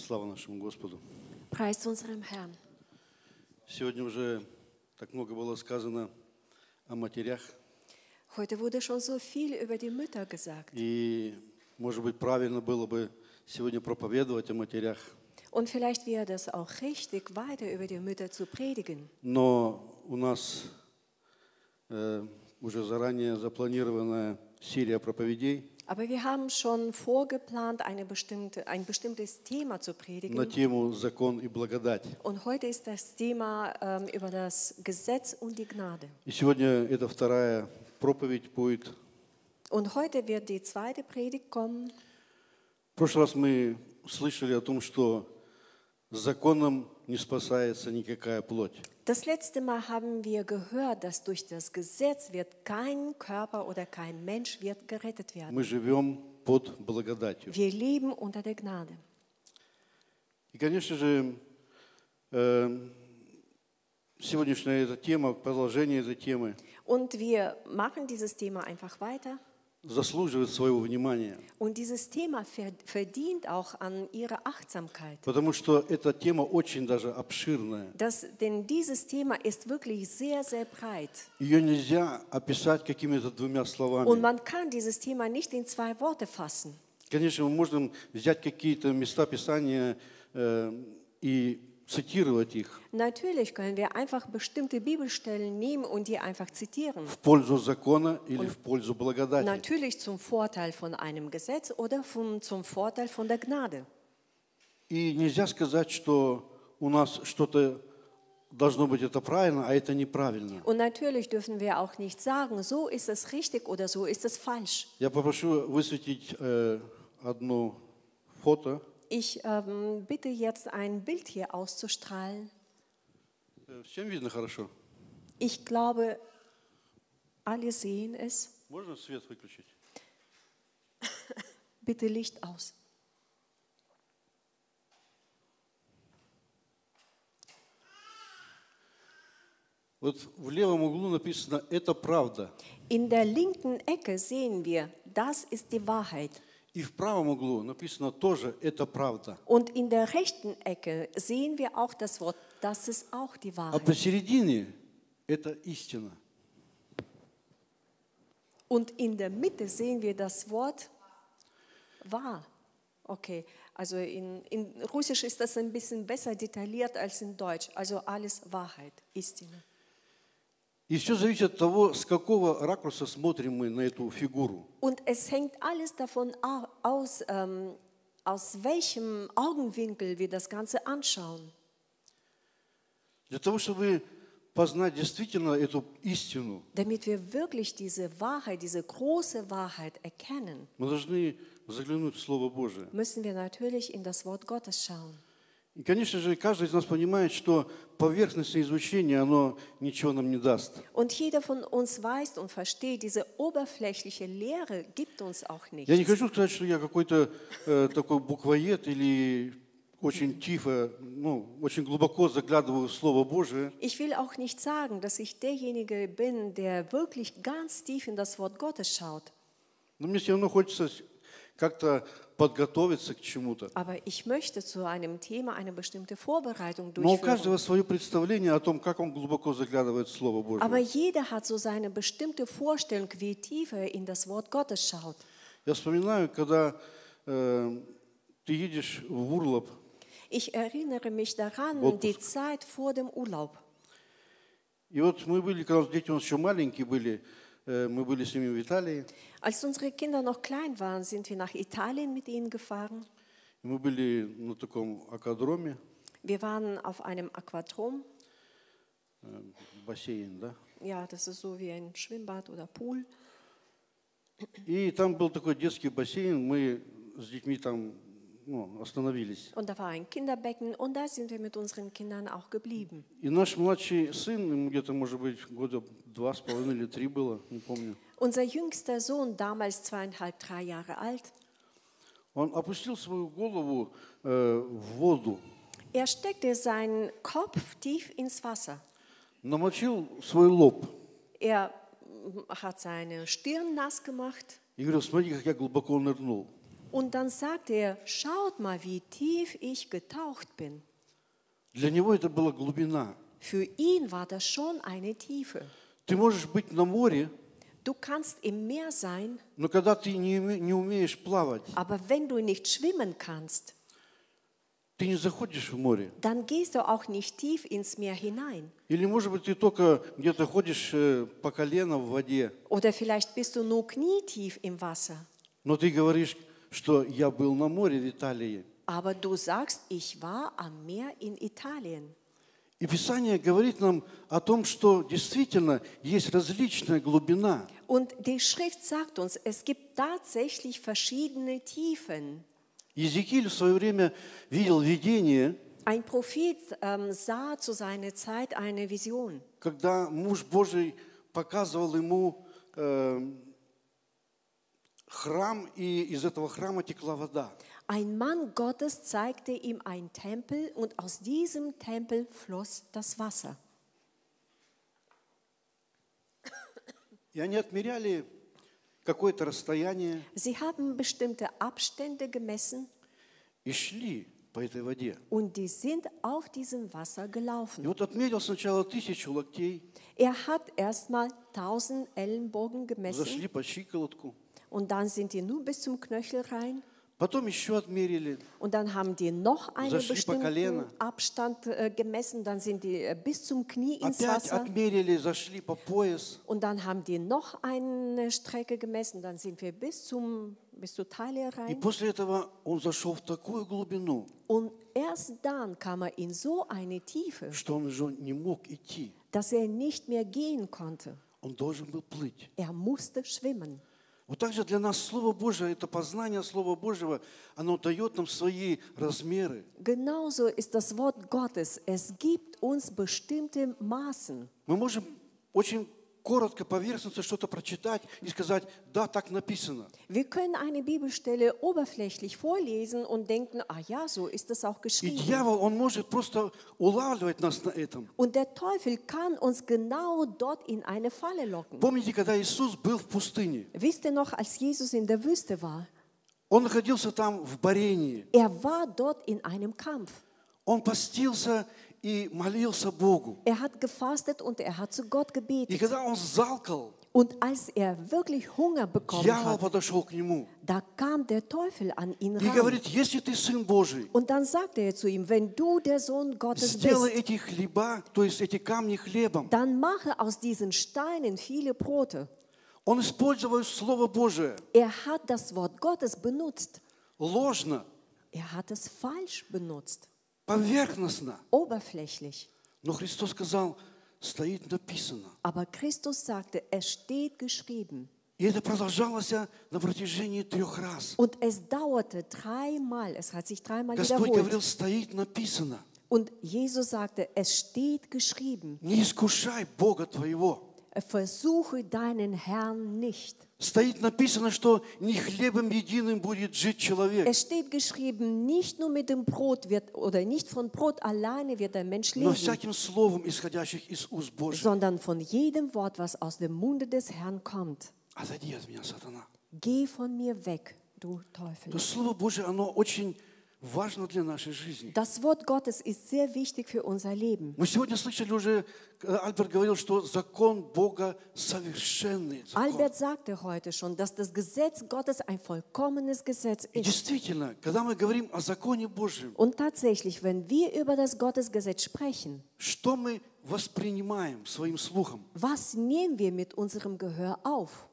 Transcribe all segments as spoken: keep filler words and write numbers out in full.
Слава нашему Господу. Preist unserem Herrn. Сегодня уже так много было сказано о матерях. Heute wurde schon so viel über die Mütter gesagt. И, может быть, правильно было бы сегодня проповедовать о матерях. Und vielleicht wäre das auch richtig, weiter über die Mütter zu predigen. Но у нас э, уже заранее запланированная серия проповедей Aber wir haben schon vorgeplant, eine bestimmte, ein bestimmtes Thema zu на predigen. тему «Закон и благодать». Und heute ist das Thema ähm, über das Gesetz und die Gnade. И сегодня эта вторая проповедь будет. Und heute wird die zweite Predigt kommen. В прошлый раз мы слышали о том, что законом не спасается никакая плоть. Das letzte Mal haben wir gehört, dass durch das Gesetz wird kein Körper oder kein Mensch wird gerettet werden. Мы живем под благодатью. Wir leben unter der Gnade. И, конечно же, э, сегодняшняя эта тема, продолжение этой темы Und wir machen dieses Thema einfach weiter. заслуживает своего внимания, Und dieses Thema verdient auch an ihre Achtsamkeit. потому что эта тема очень даже обширная. Das, denn dieses Thema ist wirklich sehr, sehr breit. Ее нельзя описать какими-то двумя Und словами. man kann dieses Thema nicht in zwei Worte fassen. Конечно, мы можем взять какие-то места Писания э, и цитировать их Natürlich können wir einfach bestimmte Bibelstellen nehmen und die einfach zitieren. в пользу закона или в пользу благодати. Natürlich zum Vorteil von einem Gesetz oder vom, zum Vorteil von der Gnade. И нельзя сказать, что у нас что-то должно быть это правильно, а это неправильно. Und natürlich dürfen wir auch nicht sagen, so ist es richtig oder so ist es falsch. Я попрошу высветить э, одно фото. Ich ähm, bitte jetzt ein Bild hier auszustrahlen. Э, Всем видно хорошо? Ich glaube, alle sehen es. Можно свет выключить? Bitte Licht aus. Вот в левом углу написано «это правда». In der linken Ecke sehen wir, das ist die Wahrheit. И в правом углу написано тоже «это правда». Und in der rechten Ecke sehen wir auch das Wort, das ist auch die А Wahrheit. посередине это истина. Und in der Mitte sehen wir das Wort wahr. Okay, also in, in Russisch ist das ein bisschen besser detailliert als in Deutsch. Also alles Wahrheit, Истина. И все зависит от того, с какого ракурса смотрим мы на эту фигуру. Und es hängt alles davon au- aus, ähm, aus welchem Augenwinkel wir das Ganze anschauen. Для того, чтобы познать действительно эту истину, Damit wir wirklich diese Wahrheit, diese große Wahrheit erkennen, мы должны заглянуть в Слово Божие. müssen wir natürlich in das Wort Gottes schauen. И, конечно же, каждый из нас понимает, что поверхностное изучение, оно ничего нам не даст. Und jeder von uns weiß und versteht, diese oberflächliche Lehre gibt uns auch Я не nichts. хочу сказать, что я какой-то э, такой буквоед или очень тихо, ну, очень глубоко заглядываю в Слово Божие. Ich will auch nicht sagen, dass ich derjenige bin, der wirklich ganz tief in das Wort Gottes schaut. Но мне все равно хочется как-то подготовиться к чему-то. Aber ich möchte zu einem Thema eine bestimmte Vorbereitung Но у каждого durchführen. свое представление о том, как он глубоко заглядывает в Слово Aber Божие. jeder hat so seine bestimmte Vorstellung, wie tief er in das Wort Gottes schaut. Я вспоминаю, когда э, ты едешь в Урлоп, Ich erinnere mich daran, Отпуск. die Zeit vor dem Urlaub. и вот мы были, когда дети у нас еще маленькие были, э, мы были с ними в Италии, Als unsere Kinder noch klein waren, sind wir nach Italien mit ihnen gefahren. и мы были на таком аквадроме, Wir waren auf einem Aquadrom. э, бассейн, да, Ja, das ist so wie ein Schwimmbad oder Pool. и там был такой детский бассейн, мы с детьми там ну, остановились. Und da war ein Kinderbecken und da sind wir mit unseren Kindern auch geblieben. И наш младший сын, ему где-то, может быть, года два с половиной или три было, не помню, Unser jüngster Sohn, damals zweieinhalb, drei Jahre alt, он опустил свою голову э, в воду, er steckte seinen Kopf tief ins Wasser. намочил свой лоб Er hat seine Stirn nass gemacht и говорил, смотри, как я глубоко нырнул. Und dann sagt er, schaut mal, wie tief ich getaucht bin. Для него это была глубина. Für ihn war das schon eine Tiefe. Ты можешь быть на море, Du kannst im Meer sein, но когда ты не, уме- не умеешь плавать, aber wenn du nicht schwimmen kannst, ты не заходишь в море. dann gehst du auch nicht tief ins Meer hinein. Или, может быть, ты только где-то ходишь э, по колено в воде, Oder vielleicht bist du nur knietief im Wasser. но ты говоришь, что я был на море в Италии. Aber du sagst, ich war am Meer in Italien. И Писание говорит нам о том, что действительно есть различная глубина. Und die Schrift sagt uns, es gibt tatsächlich verschiedene Tiefen. Иезекииль в свое время видел видение, Ein Prophet ähm, sah zu seiner Zeit eine Vision, когда муж Божий показывал ему э, храм, и из этого храма текла вода. Ein Mann Gottes zeigte ihm einen Tempel und aus diesem Tempel floss das Wasser. И они отмеряли какое-то расстояние Sie haben bestimmte Abstände gemessen и шли по этой воде. und die sind auf diesem Wasser И gelaufen. вот отмерил сначала тысячу локтей, Er hat erstmal tausend Ellenbogen gemessen зашли по щиколотку, und dann sind die nur bis zum Knöchel rein. потом еще отмерили, Und dann haben die noch einen Зашли по колено. bestimmten Abstand äh, gemessen, dann sind die äh, bis zum Knie ins опять Wasser. отмерили, зашли по пояс. Und dann haben die noch eine Strecke gemessen, dann sind wir bis, zum, bis zur Taille И rein. после этого он зашел в такую глубину, Und erst dann kam er in so eine Tiefe, что он уже не мог идти. dass er nicht mehr gehen konnte. Он должен был плыть. Er musste schwimmen. Вот так же для нас Слово Божие, это познание Слова Божьего, оно дает нам свои размеры. Genauso ist das Wort Gottes. Es gibt uns bestimmte Maßen. Мы можем очень коротко, поверхностно что-то прочитать и сказать, да, так написано. Wir können eine Bibelstelle oberflächlich vorlesen und denken, ah ja, so ist es auch И geschrieben. дьявол, он может просто улавливать нас на этом. Und der Teufel kann uns genau dort in eine Falle locken. Помните, когда Иисус был в пустыне? Wisst ihr noch, als Jesus in der Wüste war? Он находился там в борении. Er war dort in einem Kampf. Он постился и молился Богу. Er hat gefastet und er hat zu Gott И gebetet. когда он залкал, Und als er wirklich Hunger bekommen дьявол hat, подошел к нему da kam der Teufel an ihn и ran. говорит, если ты Сын Божий, Und dann sagte er zu ihm, wenn du der Sohn Gottes сделай bist, эти хлеба, то есть эти камни хлебом. dann mache aus diesen Steinen viele Brote. Он использовал Слово Божие Er hat das Wort Gottes benutzt. ложно, Er hat es falsch benutzt, поверхностно. oberflächlich. Но Христос сказал, стоит написано. Aber Christus sagte, es steht geschrieben. И это продолжалось на протяжении трех раз. Und es dauerte dreimal, es hat sich dreimal Господь говорил, wiederholt. стоит написано. Und Jesus sagte, es steht geschrieben. Не искушай Бога твоего. Versuche deinen Herrn nicht. Стоит написано, что не хлебом единым будет жить человек, Es steht geschrieben, nicht nur mit dem Brot wird oder nicht von Brot alleine wird der Mensch но leben, всяким словом, исходящих из уст Божьих. sondern von jedem Wort, was aus dem Munde des Herrn kommt. Отойди от меня, сатана. Geh von mir weg, du Teufel. То Слово Божие, оно очень важно для нашей жизни. Das Wort Gottes ist sehr wichtig für unser Leben. Мы сегодня слышали уже, Альберт говорил, что закон Бога совершенный закон. Albert sagte heute schon, dass das Gesetz Gottes ein vollkommenes Gesetz И ist. действительно, когда мы говорим о законе Божьем, Und tatsächlich, wenn wir über das Gottesgesetz sprechen, что мы воспринимаем своим слухом? was nehmen wir mit unserem Gehör auf?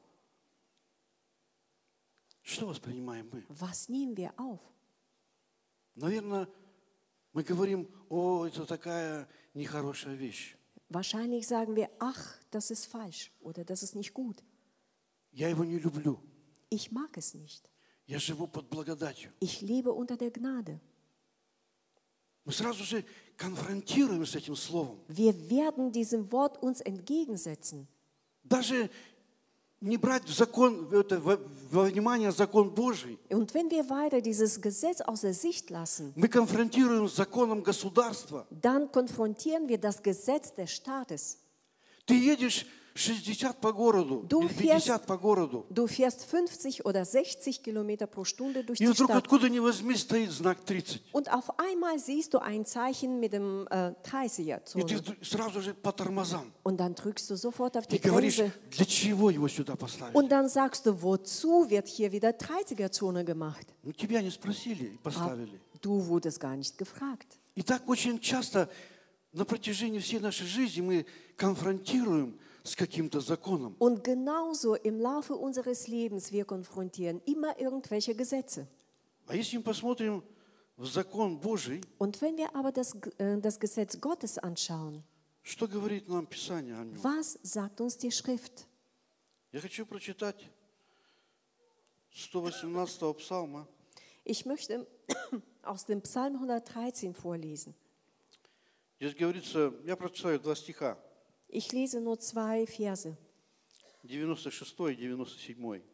Что воспринимаем мы? Was nehmen wir auf? Наверное, мы говорим, о, это такая нехорошая вещь. Wahrscheinlich sagen wir, ach, das ist falsch oder das ist nicht gut. Я его не люблю. Ich mag es nicht. Я живу под благодатью. Ich lebe unter der Gnade. Мы сразу же конфронтируем с этим словом. Wir werden diesem Wort uns entgegensetzen. Даже не брать в закон, это, во, во внимание закон Божий. Und wenn wir weiter dieses Gesetz außer Sicht lassen, Мы конфронтируем с законом государства. dann konfrontieren wir das Gesetz des Staates. Ты едешь шестьдесят по городу Du или fährst- пятьдесят по городу. Du fährst fünfzig oder sechzig Kilometer pro Stunde durch И die вдруг Stadt. откуда ни возьми стоит знак тридцать. Und auf einmal siehst du ein Zeichen mit dem äh, И ты dreißiger-Zone. сразу же по тормозам. Und dann drückst du sofort auf И die говоришь, Bremse. для чего его сюда поставили? Und dann sagst du, wozu wird hier wieder dreißiger-Zone gemacht? Ну, тебя не sпросили и Aber поставили. du wurdest gar nicht gefragt. И так очень часто на протяжении всей нашей жизни мы конфронтируем с каким-то законом. Und genauso im Laufe unseres Lebens, wir konfrontieren immer irgendwelche Gesetze. А если мы посмотрим в закон Божий, Und wenn wir aber das, äh, das Gesetz Gottes anschauen, что говорит нам Писание о нем? was sagt uns die Schrift? Я хочу прочитать сто восемнадцатого псалма. Ich möchte aus dem Psalm hundertdreizehn vorlesen. Здесь говорится, я прочитаю два стиха, Ich lese nur zwei Verse. девяносто шестой и девяносто седьмой.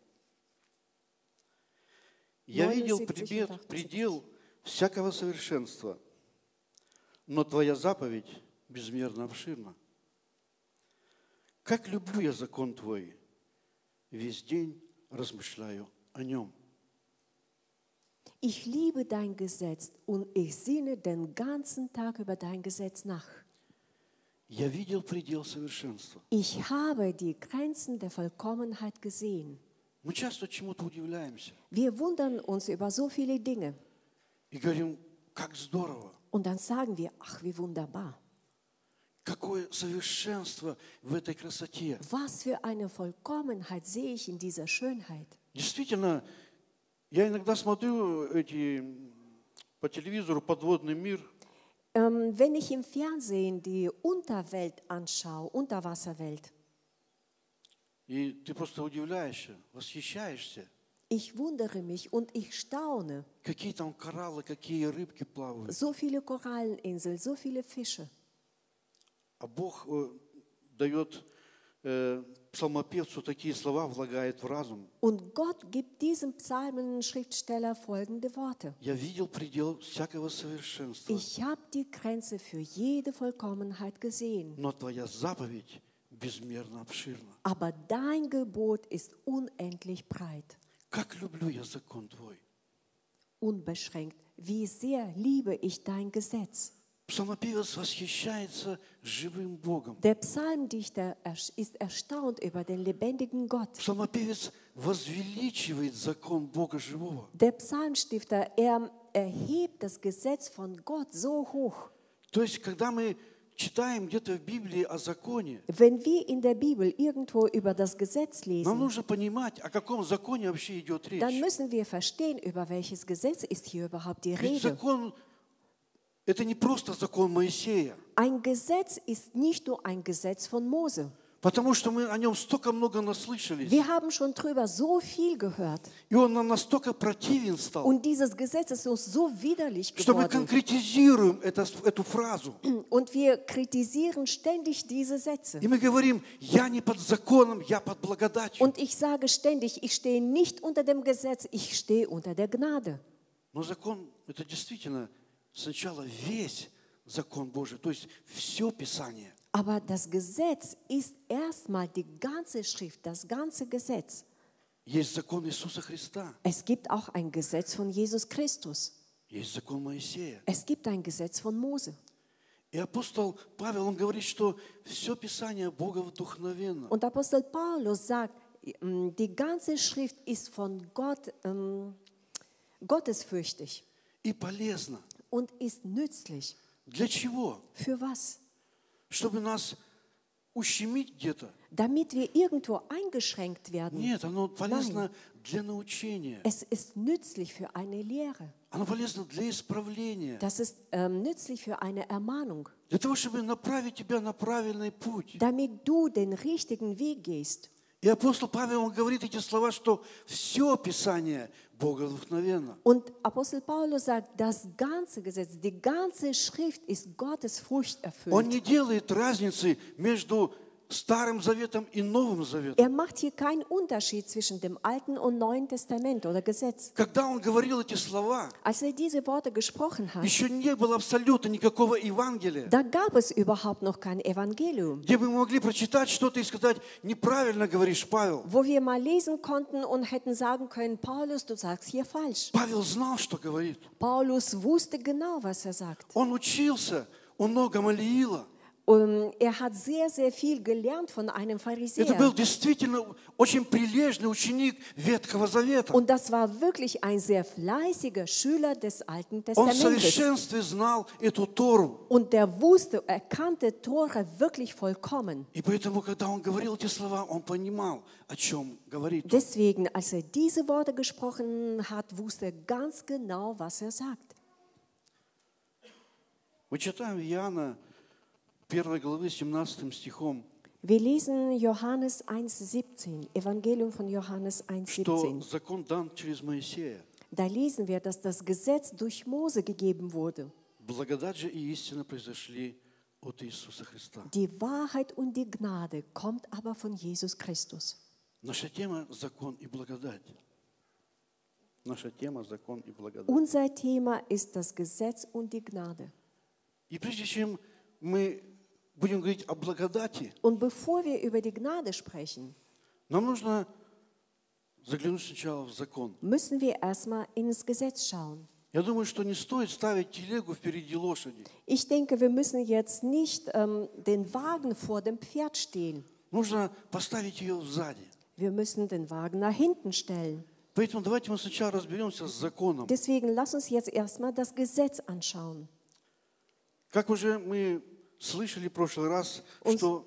«Я видел предел, предел всякого совершенства, но Твоя заповедь безмерно обширна. Как люблю я закон Твой, весь день размышляю о нем». Ich liebe dein Gesetz und ich sinne den ganzen Tag über dein Gesetz nach. Я видел предел совершенства. Ich habe die Grenzen der Vollkommenheit gesehen. Мы часто чему-то удивляемся Wir wundern uns über so viele Dinge и говорим, как здорово, und dann sagen wir, ach, wie wunderbar. какое совершенство в этой красоте. Was für eine Vollkommenheit sehe ich in dieser Schönheit. Действительно, я иногда смотрю эти по телевизору «Подводный мир», Ähm, wenn ich im Fernsehen die Unterwelt anschaue, Unterwasserwelt, и ты просто удивляешься, восхищаешься, ich wundere mich und ich staune. какие там кораллы, какие рыбки плавают. So viele Koralleninseln, so viele Fische. А Бог э, дает э, псалмопевцу такие слова, влагает в разум. Und Gott gibt diesem Psalmenschriftsteller folgende Worte. Я видел предел всякого совершенства, Ich habe die Grenze für jede Vollkommenheit gesehen, но Твоя заповедь безмерно обширна. aber dein Gebot ist unendlich breit, Как люблю я закон Твой. unbeschränkt. Wie sehr liebe ich dein Gesetz. Псалмопевец восхищается живым Богом. Der Psalmdichter ersch- ist erstaunt über den lebendigen Gott. Псалмопевец возвеличивает закон Бога живого. Der Psalmstifter, er erhebt das Gesetz von Gott so hoch. То есть, когда мы читаем где-то в Библии о законе, Wenn wir in der Bibel irgendwo über das Gesetz нам lesen, нужно понимать, о каком законе вообще идет dann речь. müssen wir verstehen, über welches Gesetz ist hier überhaupt die Ведь Rede. закон – это не просто закон Моисея, Ein Gesetz ist nicht nur ein Gesetz von Mose. потому что мы о нем столько много наслышались, Wir haben schon drüber so viel gehört. и он нам настолько противен стал, Und dieses Gesetz ist uns so widerlich что мы geworden. конкретизируем это, эту фразу. Und wir kritisieren ständig diese Sätze. И мы говорим, я не под законом, я под благодатью. Und ich sage ständig, ich stehe nicht unter dem Gesetz, ich stehe unter der Gnade. Но закон – это действительно сначала весь закон Божий, то есть все Писание. Aber das Gesetz ist erstmal die ganze Schrift, das ganze Gesetz. Есть закон Иисуса Христа, Es gibt auch ein Gesetz von Jesus Christus. есть закон Моисея. Es gibt ein Gesetz von Mose. И апостол Павел, он говорит, что все Писание Бога вдохновенно. Und Apostel Paulus sagt, ähm, die ganze Schrift ist von Gott ähm, gottesfürchtig И полезно. und ist nützlich. Для чего? Für was? Чтобы нас ущемить где-то? Damit wir irgendwo eingeschränkt werden. Нет, оно полезно для научения. Es ist nützlich für eine Lehre. Оно полезно для исправления. Das ist ähm, nützlich für eine Ermahnung. Для того, чтобы направить тебя на правильный путь. Damit du den richtigen Weg gehst. И апостол Павел, он говорит эти слова, что все Писание Бога вдохновенно. Und Apostel Paulus sagt, das ganze Gesetz, die ganze Schrift ist Gottes Furcht Он erfüllt. не делает разницы между Старым Заветом и Новым Заветом. Er macht hier keinen Unterschied zwischen dem Alten und Neuen Testament oder Gesetz. Когда он говорил эти слова, Als er diese Worte gesprochen hat, еще не было абсолютно никакого Евангелия, da gab es überhaupt noch kein Evangelium, где бы мы могли прочитать что-то и сказать, неправильно говоришь, Павел. wo wir mal lesen konnten und hätten sagen können, Paulus, du sagst hier falsch. Павел знал, что говорит. Paulus wusste genau, was er sagt. Он учился у ног Гамалиила. Und er hat sehr, sehr viel gelernt von einem Это Pharisäer. был действительно очень прилежный ученик Ветхого Завета. Und das war wirklich ein sehr fleißiger Schüler des Alten Он в Testamentes. совершенстве знал эту Тору. Und der wusste, er kannte Tora wirklich vollkommen. И поэтому, когда он говорил эти слова, он понимал, о чем говорит он. Deswegen, als er diese Worte gesprochen hat, wusste er ganz genau, was er sagt. Мы читаем в Иоанна первой главы семнадцатым стихом, Wir lesen Johannes eins siebzehn, Evangelium von Johannes eins что siebzehn. закон дан через Моисея. Da lesen wir, dass das Gesetz durch Mose gegeben wurde. Благодать же и истина произошли от Иисуса Христа. Die Wahrheit und die Gnade kommt aber von Jesus Christus. Наша тема – закон и благодать. Наша тема – закон и благодать. Unser Thema ist das Gesetz und die Gnade. И прежде чем мы будем говорить о благодати, Und bevor wir über die Gnade sprechen, нам нужно заглянуть сначала в закон. müssen wir erstmal ins Gesetz schauen. Я думаю, что не стоит ставить телегу впереди лошади. Ich denke, wir müssen jetzt nicht ähm, den Wagen vor dem Pferd stehen. Нужно поставить ее сзади. Wir müssen den Wagen nach hinten stellen. Поэтому давайте мы сначала разберемся с законом. Deswegen lass uns jetzt erstmal das Gesetz anschauen. Как уже мы слышали в прошлый раз, что,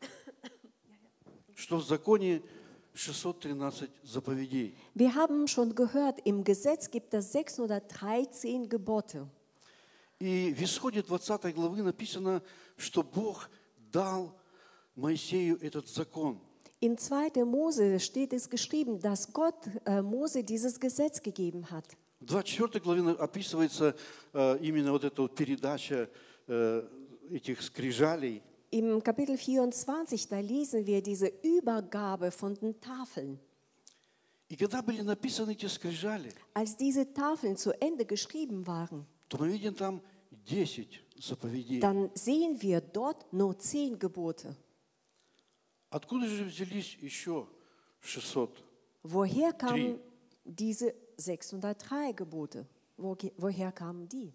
что в законе шестьсот тринадцать заповедей. Wir haben schon gehört, im Gesetz gibt es sechshundertdreizehn Gebote. И в исходе двадцатой главы написано, что Бог дал Моисею этот закон. In zweiter Mose steht es geschrieben, dass Gott äh, Mose dieses Gesetz gegeben hat. В двадцать четвёртой главе описывается э, именно вот эта вот передача э, этих скрижалей. Im Kapitel vierundzwanzig, da lesen wir diese Übergabe von den Tafeln. И когда были написаны эти скрижали, Als diese Tafeln zu Ende geschrieben waren, то мы видим там десять заповедей. dann sehen wir dort nur zehn Gebote. Откуда же взялись еще шестьсот? Woher kamen diese sechshundertdrei Gebote? Wo, woher kamen die?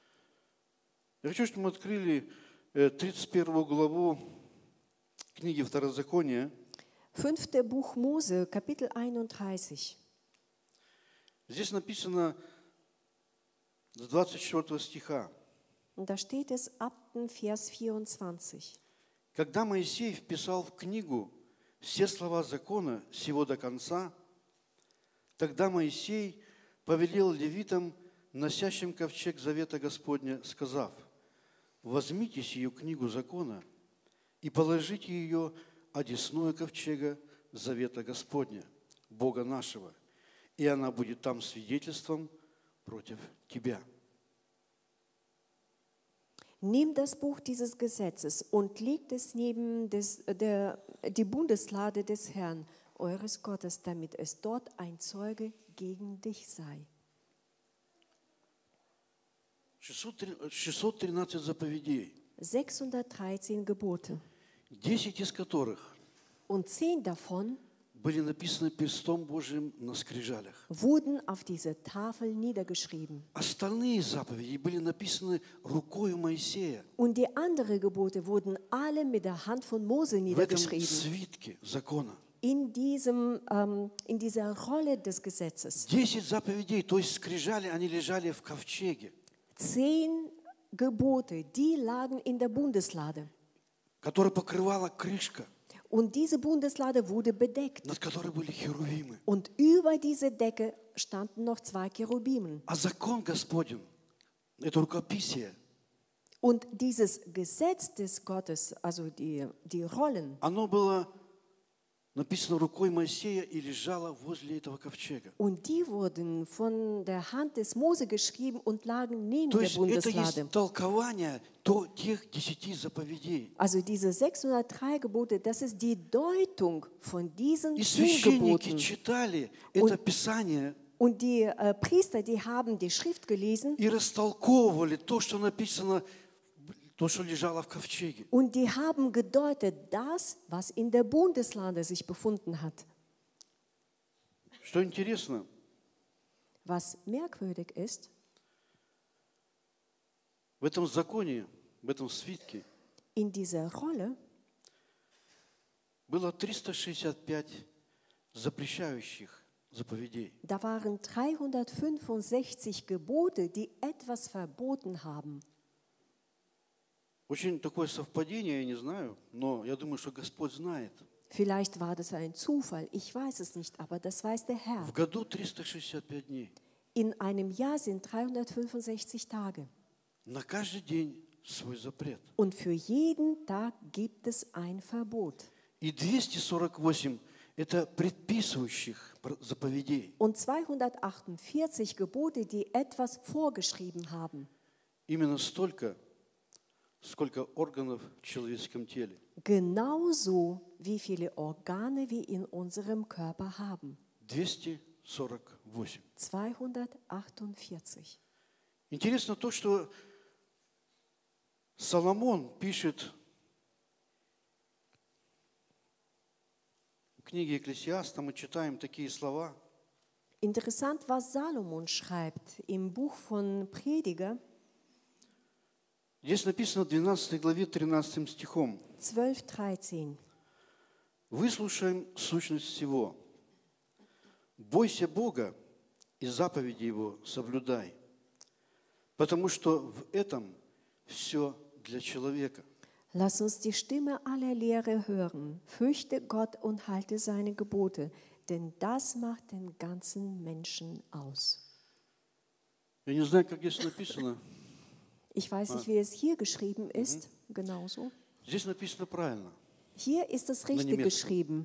Я хочу, чтобы мы открыли э, тридцать первую главу книги Второзакония. Fünfte Buch Mose, Kapitel einunddreißig. Здесь написано с двадцать четвёртого стиха. Und da steht es ab dem Vers vierundzwanzig. Когда Моисей вписал в книгу все слова закона сего до конца, тогда Моисей повелел левитам, носящим ковчег завета Господня, сказав: возьмите сию книгу закона и положите ее одесную ковчега завета Господня, Бога нашего, и она будет там свидетельством против тебя. Nehmt das Buch dieses Gesetzes und legt es neben des, der, die Bundeslade des Herrn, eures Gottes, damit es dort ein Zeuge gegen dich sei. шестьсот тринадцать заповедей, sechshundertdreizehn Gebote. десять из которых Und zehn davon были написаны перстом Божьим на скрижалях. wurden auf diese Tafel niedergeschrieben. Остальные заповеди были написаны рукою Моисея Und die anderen Gebote wurden alle mit der Hand von Mose в этом niedergeschrieben. свитке закона. In, diesem, ähm, in dieser Rolle des Gesetzes. Десять заповедей, то есть скрижали, они лежали в ковчеге, Zehn Gebote, die lagen in der Bundeslade. которая покрывала крышка, Und diese Bundeslade wurde bedeckt. над которой были херувимы. Und über diese Decke standen noch zwei Cherubimen. А закон Господень, это рукописие, Und dieses Gesetz des Gottes, also die, die Rollen, оно было написано рукой Моисея и лежала возле этого ковчега. Und die wurden von der Hand des Mose geschrieben und lagen neben То der есть это Bundeslade. есть толкование то, тех десяти заповедей. Also diese sechshundertdrei Gebote, das ist die Deutung von diesen И zehn священники Geboten. читали это Писание Und die äh, Priester, die haben die Schrift gelesen и растолковывали то, что написано, то, что лежало в ковчеге. und die haben gedeutet das, was in der Bundeslade sich befunden hat. Что интересно, Was merkwürdig ist, в этом законе, в этом свитке in dieser Rolle было триста шестьдесят пять запрещающих заповедей. da waren dreihundertfünfundsechzig Gebote, die etwas verboten haben. Очень такое совпадение, я не знаю, но я думаю, что Господь знает. Vielleicht war das ein Zufall, ich weiß es nicht, aber das weiß der Herr. В году триста шестьдесят пять дней. In einem Jahr sind dreihundertfünfundsechzig Tage. На каждый день свой запрет. Und für jeden Tag gibt es ein Verbot. И двести сорок восемь – это предписывающих заповедей. Und zweihundertachtundvierzig Gebote, die etwas vorgeschrieben haben. Именно столько, сколько органов в человеческом теле. Genauso wie viele Organe wir in unserem Körper haben. двести сорок восемь. zweihundertachtundvierzig. Интересно то, что Соломон пишет в книге Екклесиаста, мы читаем такие слова. Interessant, was Salomon schreibt im Buch von Prediger, Здесь написано в двенадцатой главе тринадцатым стихом. zwölf dreizehn. «Выслушаем сущность всего. Бойся Бога и заповеди Его соблюдай, потому что в этом все для человека». Lass uns die Stimme aller Lehre hören. Fürchte Gott und halte seine Gebote, denn das macht den ganzen Menschen aus. Я не знаю, как здесь написано. Ich weiß nicht, wie es hier geschrieben ist, genauso. Здесь написано правильно. Hier ist es richtig немецком. geschrieben.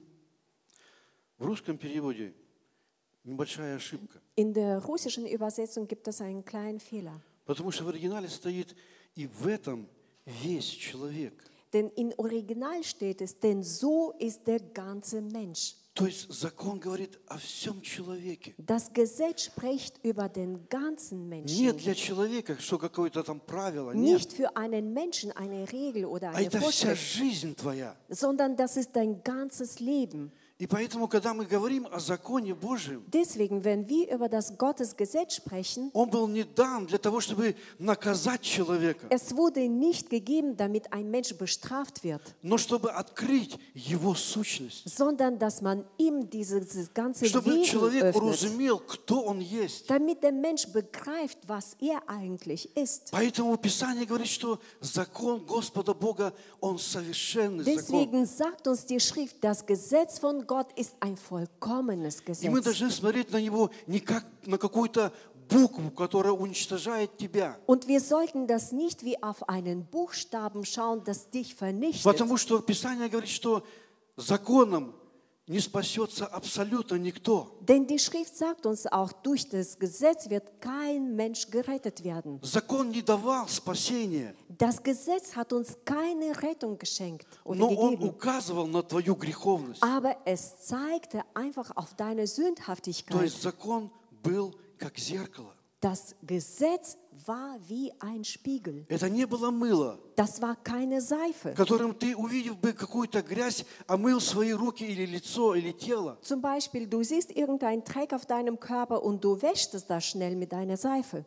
В русском переводе небольшая ошибка. In der russischen Übersetzung gibt es einen kleinen Fehler. Потому что в оригинале стоит «и в этом весь человек». Denn in Original steht es, denn so ist der ganze Mensch. То есть закон говорит о всем человеке. Das Gesetz spricht über den ganzen Menschen. Не для человека, что какое-то там правило, нет. Nicht für einen Menschen eine Regel oder А eine это вся Vorschrift, жизнь твоя. sondern das ist dein ganzes Leben. И поэтому, когда мы говорим о законе Божьем, Deswegen, wenn wir über das Gottesgesetz sprechen, он был не дан для того, чтобы наказать человека, es wurde nicht gegeben, damit ein Mensch bestraft wird, но чтобы открыть его сущность. sondern dass man ihm dieses ganze Чтобы Wesen человек öffnet, уразумел, кто он есть. damit der Mensch begreift, was er eigentlich ist. Поэтому Писание говорит, что закон Господа Бога, он совершенный закон. Deswegen sagt uns die Schrift, das Gesetz von Gott ist ein vollkommenes И мы Gesetz. должны смотреть на него не как на какую-то букву, которая уничтожает тебя. Und wir sollten das nicht wie auf einen Buchstaben schauen, das dich vernichtet. Потому что Писание говорит, что законом не спасется абсолютно никто. Denn die Schrift sagt uns auch, durch das Gesetz wird kein Mensch gerettet werden. Закон не давал спасения, Das Gesetz hat uns keine Rettung geschenkt oder но он gegeben. указывал на твою греховность. Aber es zeigte einfach auf deine То Sündhaftigkeit. есть закон был как зеркало. Das Gesetz war wie ein Spiegel. Это не было мыло, Das war keine Seife. которым ты, увидев бы какую-то грязь, омыл свои руки или лицо, или тело. Zum Beispiel, du siehst irgendeinen Dreck auf deinem Körper und du wäschst es da schnell mit deiner Seife.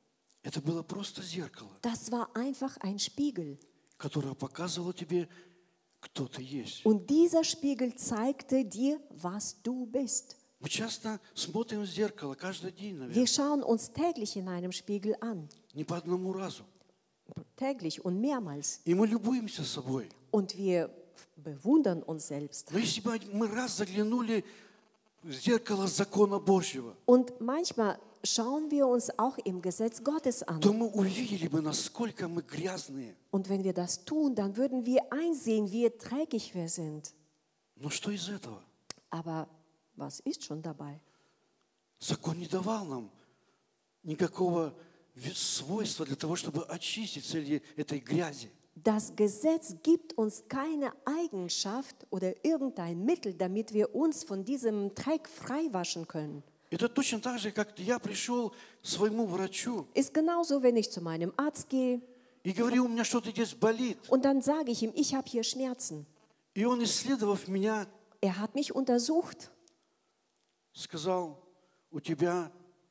Это было просто зеркало, Das war einfach ein Spiegel. которое показывало тебе, кто ты есть. Und dieser Spiegel zeigte dir, was du bist. Мы часто смотрим в зеркало каждый день, наверное, Wir schauen uns täglich in einem Spiegel an. не по одному разу. Täglich und mehrmals. И мы любуемся собой. Und wir bewundern uns selbst. Но если бы мы раз заглянули в зеркало закона Божьего, Und manchmal schauen wir uns auch im Gesetz Gottes an. то мы увидели бы, насколько мы грязные. Und wenn wir das tun, dann würden wir einsehen, wie dreckig wir sind. Но что из этого? Aber was ist schon dabei? Закон не давал нам никакого ви- свойства для того, чтобы очистить среди этой грязи. Das Gesetz gibt uns keine Eigenschaft oder irgendein Mittel, damit wir uns von diesem Dreck freiwaschen können. Это точно так же, как я пришел к своему врачу Ist genauso, wenn ich zu meinem Arzt gehe и говорю, у меня что-то здесь болит. und dann sage ich ihm, ich habe hier Schmerzen. И он, исследовав меня, Er hat mich untersucht сказал, у тебя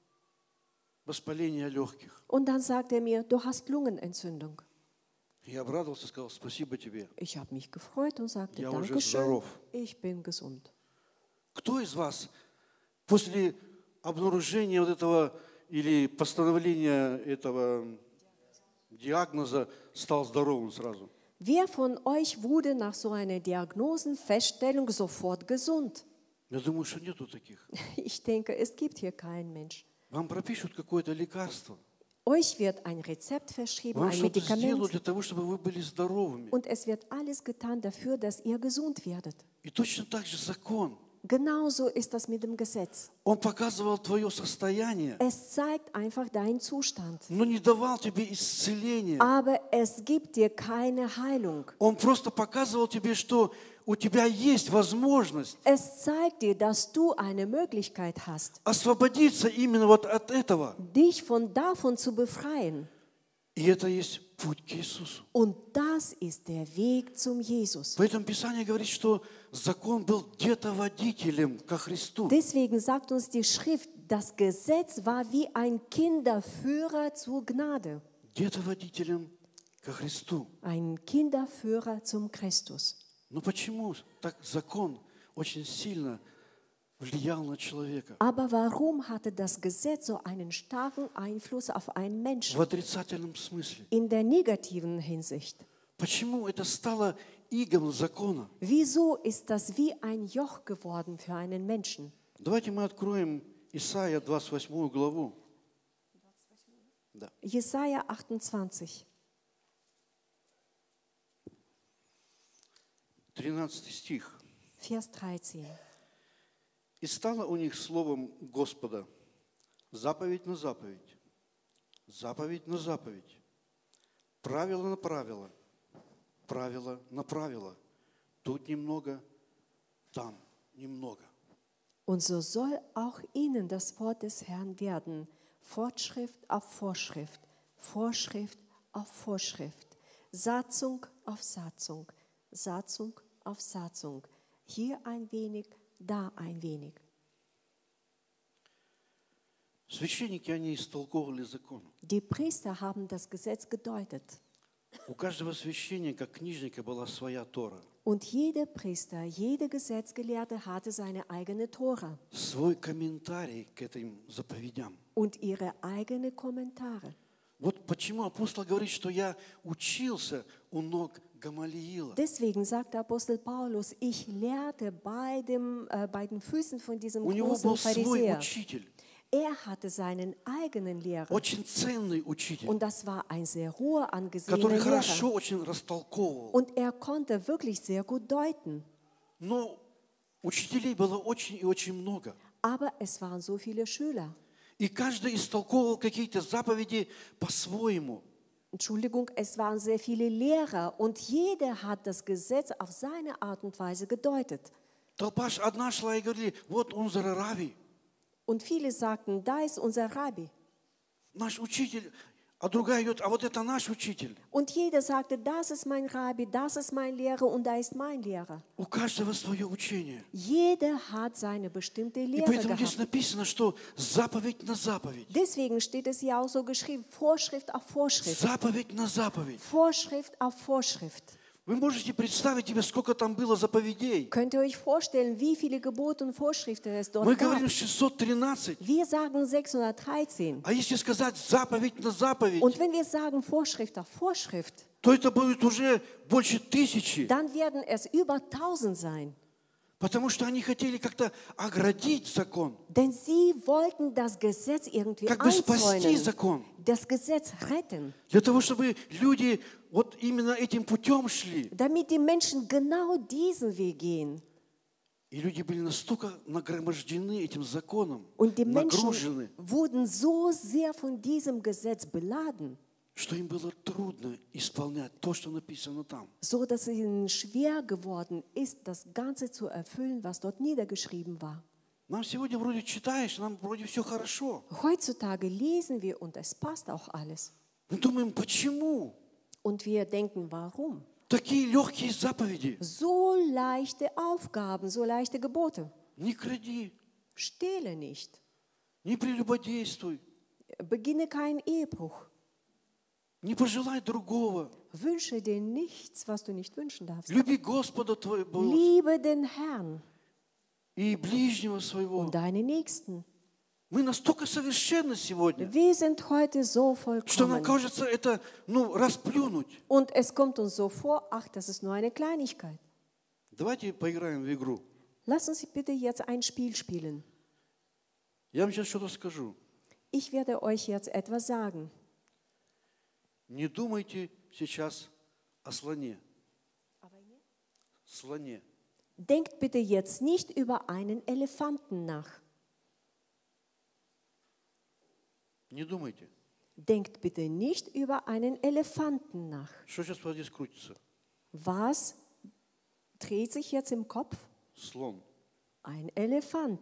воспаление легких. und dann sagt er mir, du hast Lungenentzündung. Я обрадовался, сказал, спасибо тебе. Ich habe mich gefreut und sagte, Я уже Dankeschön, здоров. ich bin gesund. Кто из вас после обнаружения вот этого или постановления этого диагноза стал здоровым сразу? Wer von euch wurde nach so einer Diagnosenfeststellung sofort gesund? Я думаю, что нету таких. Ich denke, es gibt hier keinen Mensch. Вам пропишут какое-то лекарство. Euch wird ein Rezept verschrieben, Вам ein что-то сделают Medikament для того, чтобы вы были здоровыми. und es wird alles getan dafür, dass ihr gesund werdet. И точно так же закон. Genauso ist das mit dem Gesetz. Он показывал твое состояние, Es zeigt einfach deinen Zustand. но не давал тебе исцеления. Aber es gibt dir keine Heilung. Он просто показывал тебе, что у тебя есть возможность Es zeigt dir, dass du eine Möglichkeit hast, освободиться именно вот от этого. dich von davon zu befreien. И это есть путь к Иисусу. Und das ist der Weg zum Jesus. Поэтому Писание говорит, что закон был где-то водителем ко Христу. Deswegen sagt uns die Schrift, das Gesetz war wie ein Kinderführer zur Gnade. Где-то водителем ко Христу. Ein Kinderführer zum Christus. Но почему так закон очень сильно влиял на человека? Aber warum hatte das Gesetz so einen starken Einfluss auf einen В Menschen? отрицательном смысле. In der negativen Hinsicht. Почему это стало игом закона? Wieso ist das wie ein Joch geworden für einen Menschen? Давайте мы откроем Исайя двадцать восьмую главу. Да. Jesaja achtundzwanzig, тринадцатый стих. Vers dreizehn. «И стало у них словом Господа заповедь на заповедь, заповедь на заповедь, правило на правило, правило на правило, тут немного, там немного». Und so soll auch ihnen das Wort des Herrn werden, Fortschrift auf Vorschrift, Vorschrift auf Vorschrift, Satzung auf Satzung, Satzung auf Satzung, hier ein wenig, da ein wenig. Священники, они истолковывали закон. Die Priester haben das Gesetz gedeutet. У каждого священника, книжника была своя Тора, Und jeder Priester, jeder Gesetzgelehrte hatte seine eigene Tora свой комментарий к этим заповедям. und ihre eigenen Kommentare. Вот почему апостол говорит, что я учился у ног Гамалиила. Deswegen sagt der Apostel Paulus, ich lehrte bei, dem, äh, bei den Füßen von diesem У него großen был свой Pharisäer. учитель, Er hatte seinen eigenen Lehrer. очень ценный учитель, Und das war ein sehr hoher, angesehener который Lehrer. хорошо очень растолковывал. Und er konnte wirklich sehr gut deuten. Но учителей было очень и очень много. Aber es waren so viele Schüler. И каждый истолковывал какие-то заповеди по-своему. Entschuldigung, es waren sehr viele Lehrer und jeder hat das Gesetz auf seine Art und Weise gedeutet. Толпа ж одна шла и говорили, вот он Рави, Und viele sagten, da ist unser Rabbi. наш учитель, а другая идет, а вот это наш учитель. Und jeder sagte, das ist mein Rabbi, das ist mein Lehrer und da ist mein Lehrer. У каждого свое учение. Jeder hat seine bestimmte И Lehre поэтому здесь gehabt. написано, что заповедь на заповедь. Deswegen steht es hier auch so geschrieben, Vorschrift auf Vorschrift. Заповедь на заповедь. Vorschrift auf Vorschrift. Вы можете представить себе, сколько там было заповедей? Könnt ihr euch vorstellen, wie viele Gebote und Vorschriften es dort Мы gab? говорим шестьсот тринадцать. Wir sagen sechshundertdreizehn. А если сказать заповедь на заповедь, Und wenn wir sagen Vorschrift auf Vorschrift, то это будет уже больше тысячи. dann werden es über tausend sein. Потому что они хотели как-то оградить закон, Denn sie wollten das Gesetz irgendwie как бы спасти einzäunen, закон. das Gesetz retten, Для того, чтобы люди вот именно этим путем шли. damit die Menschen genau diesen Weg gehen. И И люди были настолько нагромождены этим законом, Und die нагружены, Menschen wurden so sehr von diesem Gesetz beladen, что им было трудно исполнять то, что написано там. so dass es ihnen schwer geworden ist, das Ganze zu erfüllen, was dort niedergeschrieben war. Нам сегодня вроде читаешь, нам вроде все хорошо. Heutzutage lesen wir und es passt auch alles. Мы думаем, почему? Und wir denken, warum? Такие легкие заповеди. So leichte Aufgaben, so leichte Gebote. Не кради, Stehle nicht. не прелюбодействуй, Beginne keinen Ehebruch. не пожелай другого. Wünsche dir nichts, was du nicht wünschen darfst. Люби Господа твоего Liebe den Herrn и ближнего своего. und deine Nächsten. Мы настолько совершенны сегодня, Wir sind heute so что нам vollkommen. кажется это, ну, расплюнуть. Und es kommt uns so vor, ach, das ist nur eine Kleinigkeit. Давайте поиграем в игру. Lass uns bitte jetzt ein Spiel spielen. Я вам сейчас что-то скажу. Ich werde euch jetzt etwas sagen. Не думайте сейчас о слоне. Слоне. Denkt bitte jetzt nicht über einen Elefanten nach. Не думайте. Denkt bitte nicht über einen Elefanten nach. Что сейчас вот здесь крутится? Was dreht sich jetzt im Kopf? Слон. Ein Elefant.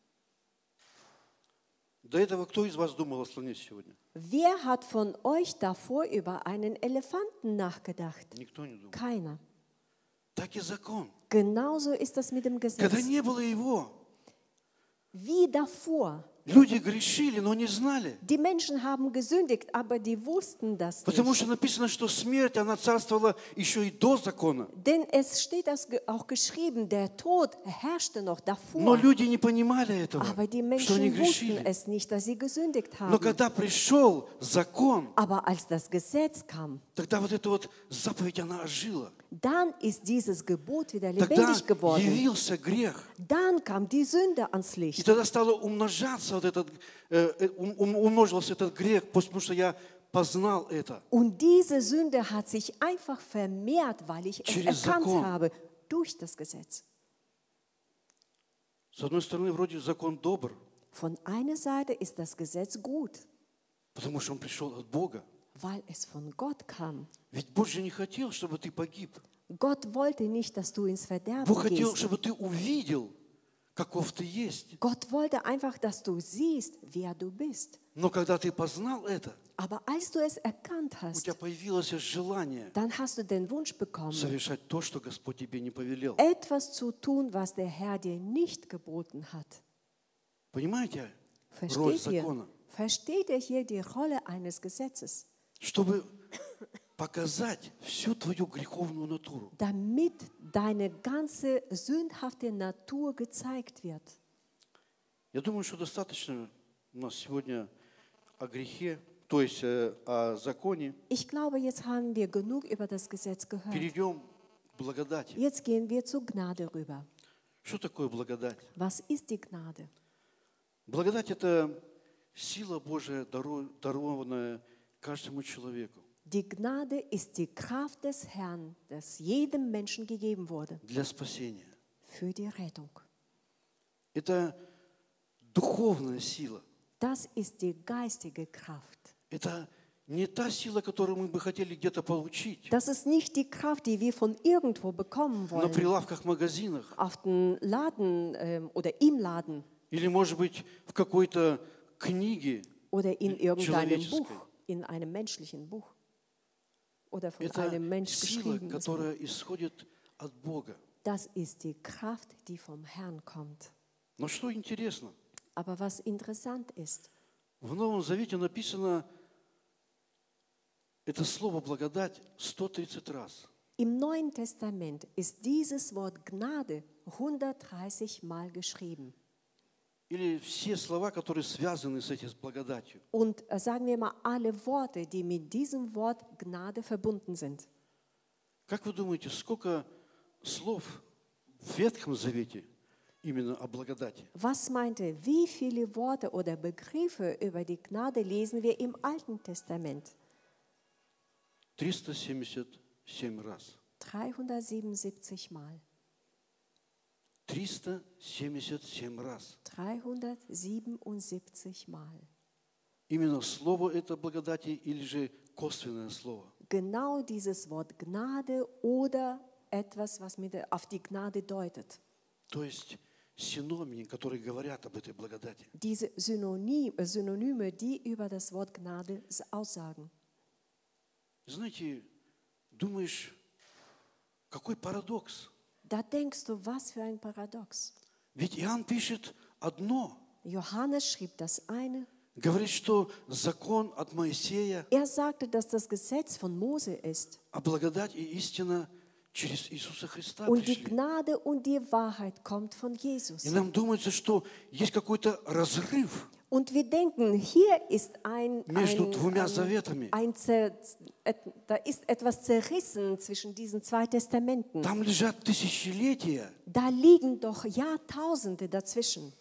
До этого кто из вас думал о слоне сегодня? Wer hat von euch davor über einen Elefanten nachgedacht? Никто не думал. Keiner. Так и закон. Genauso ist das mit dem Когда Gesetz. не было его, Wie davor. люди грешили, но не знали. Die Menschen haben gesündigt, aber die wussten das Потому nicht. что написано, что смерть, она царствовала еще и до закона. Denn es steht das ge- auch geschrieben, der Tod herrschte noch Но davor. люди не понимали этого, Aber die что они Menschen wussten грешили. es nicht, dass sie gesündigt Но haben. когда пришел закон, Aber als das Gesetz kam, тогда вот эта вот заповедь, она ожила. dann ist dieses Gebot wieder Тогда lebendig geworden. явился грех. Dann kam die Sünde ans И Licht. тогда стало умножаться вот этот, э, э, ум- ум- умножился этот грех, потому что я познал это. Und diese Sünde hat sich einfach vermehrt, weil ich es Через erkannt закон. habe, durch das Gesetz. С одной стороны, вроде закон добр, Von einer Seite ist das Gesetz gut, потому что он пришел от Бога. weil es von Gott kam. Ведь Бог же не хотел, чтобы ты погиб. Gott wollte nicht, dass du ins Verderben Бог хотел, gehst. чтобы ты увидел, каков ты есть. Gott wollte einfach, dass du siehst, wer du bist. Но когда ты познал это, Aber als du es erkannt у hast, тебя появилось желание dann hast du den Wunsch bekommen, совершать то, что Господь тебе не повелел. etwas zu tun, was der Herr dir nicht geboten hat. Понимаете роль Versteht ihr? закона? Versteht ihr hier die Rolle eines Gesetzes? Чтобы показать всю твою греховную натуру. Damit deine ganze sündhafte Natur gezeigt wird. Я думаю, что достаточно у нас сегодня о грехе, то есть э, о законе. Ich glaube, jetzt haben wir genug über das Gesetz gehört. Перейдем к благодати. Jetzt gehen wir zur Gnade rüber. Что такое благодать? Was ist die Gnade? Благодать – это сила Божия, дару- дарованная каждому человеку Die Gnade ist die Kraft des Herrn, das jedem Menschen gegeben wurde, для спасения. für die Rettung. Это духовная сила. Das ist die geistige Kraft. Это не та сила, которую мы бы хотели где-то получить Das ist nicht die Kraft, die wir von irgendwo bekommen на wollen, прилавках в магазинах auf den Laden ähm, oder im Laden или, может быть, в какой-то книге. oder in irgendeinem Человеческой. Buch, in einem menschlichen Buch oder von Это einem Mensch сила, geschrieben. ist. которая исходит от Бога. Das ist die Kraft, die vom Herrn kommt. Но что интересно, Aber was interessant ist, в Новом Завете написано это слово «благодать» сто тридцать раз. im Neuen Testament ist dieses Wort Gnade hundertdreißig Mal geschrieben. Или все слова, которые связаны с этим с благодатью. Und äh, sagen wir mal alle Worte, die mit diesem Wort Gnade verbunden sind. Как вы думаете, сколько слов в Ветхом Завете именно о благодати? Was meint ihr, wie viele Worte oder Begriffe über die Gnade lesen wir im Alten Testament? триста семьдесят семь раз. dreihundertsiebenundsiebzig Mal. триста семьдесят семь раз. dreihundertsiebenundsiebzig Mal. Именно слово это благодати или же косвенное слово? Genau dieses Wort Gnade oder etwas, was mit der, auf die Gnade deutet. То есть синонимы, которые говорят об этой благодати. Diese Synonym, Synonyme, die über das Wort Gnade aussagen. Знаете, думаешь, какой парадокс? Da denkst du, was für ein Paradox. Ведь Иоанн пишет одно. Johannes schrieb das eine. Говорит, что закон от Моисея, Er sagte, dass das Gesetz von Mose ist. а благодать и истина через Иисуса Христа Und die пришли. Gnade und die Wahrheit kommt von Jesus. И нам думается, что есть какой-то разрыв Und wir denken, hier ist ein, между ein, двумя ein, заветами. ein Zer, et, da ist etwas zerrissen zwischen diesen zwei Testamenten. Там лежат тысячелетия. Da liegen doch Jahrtausende dazwischen.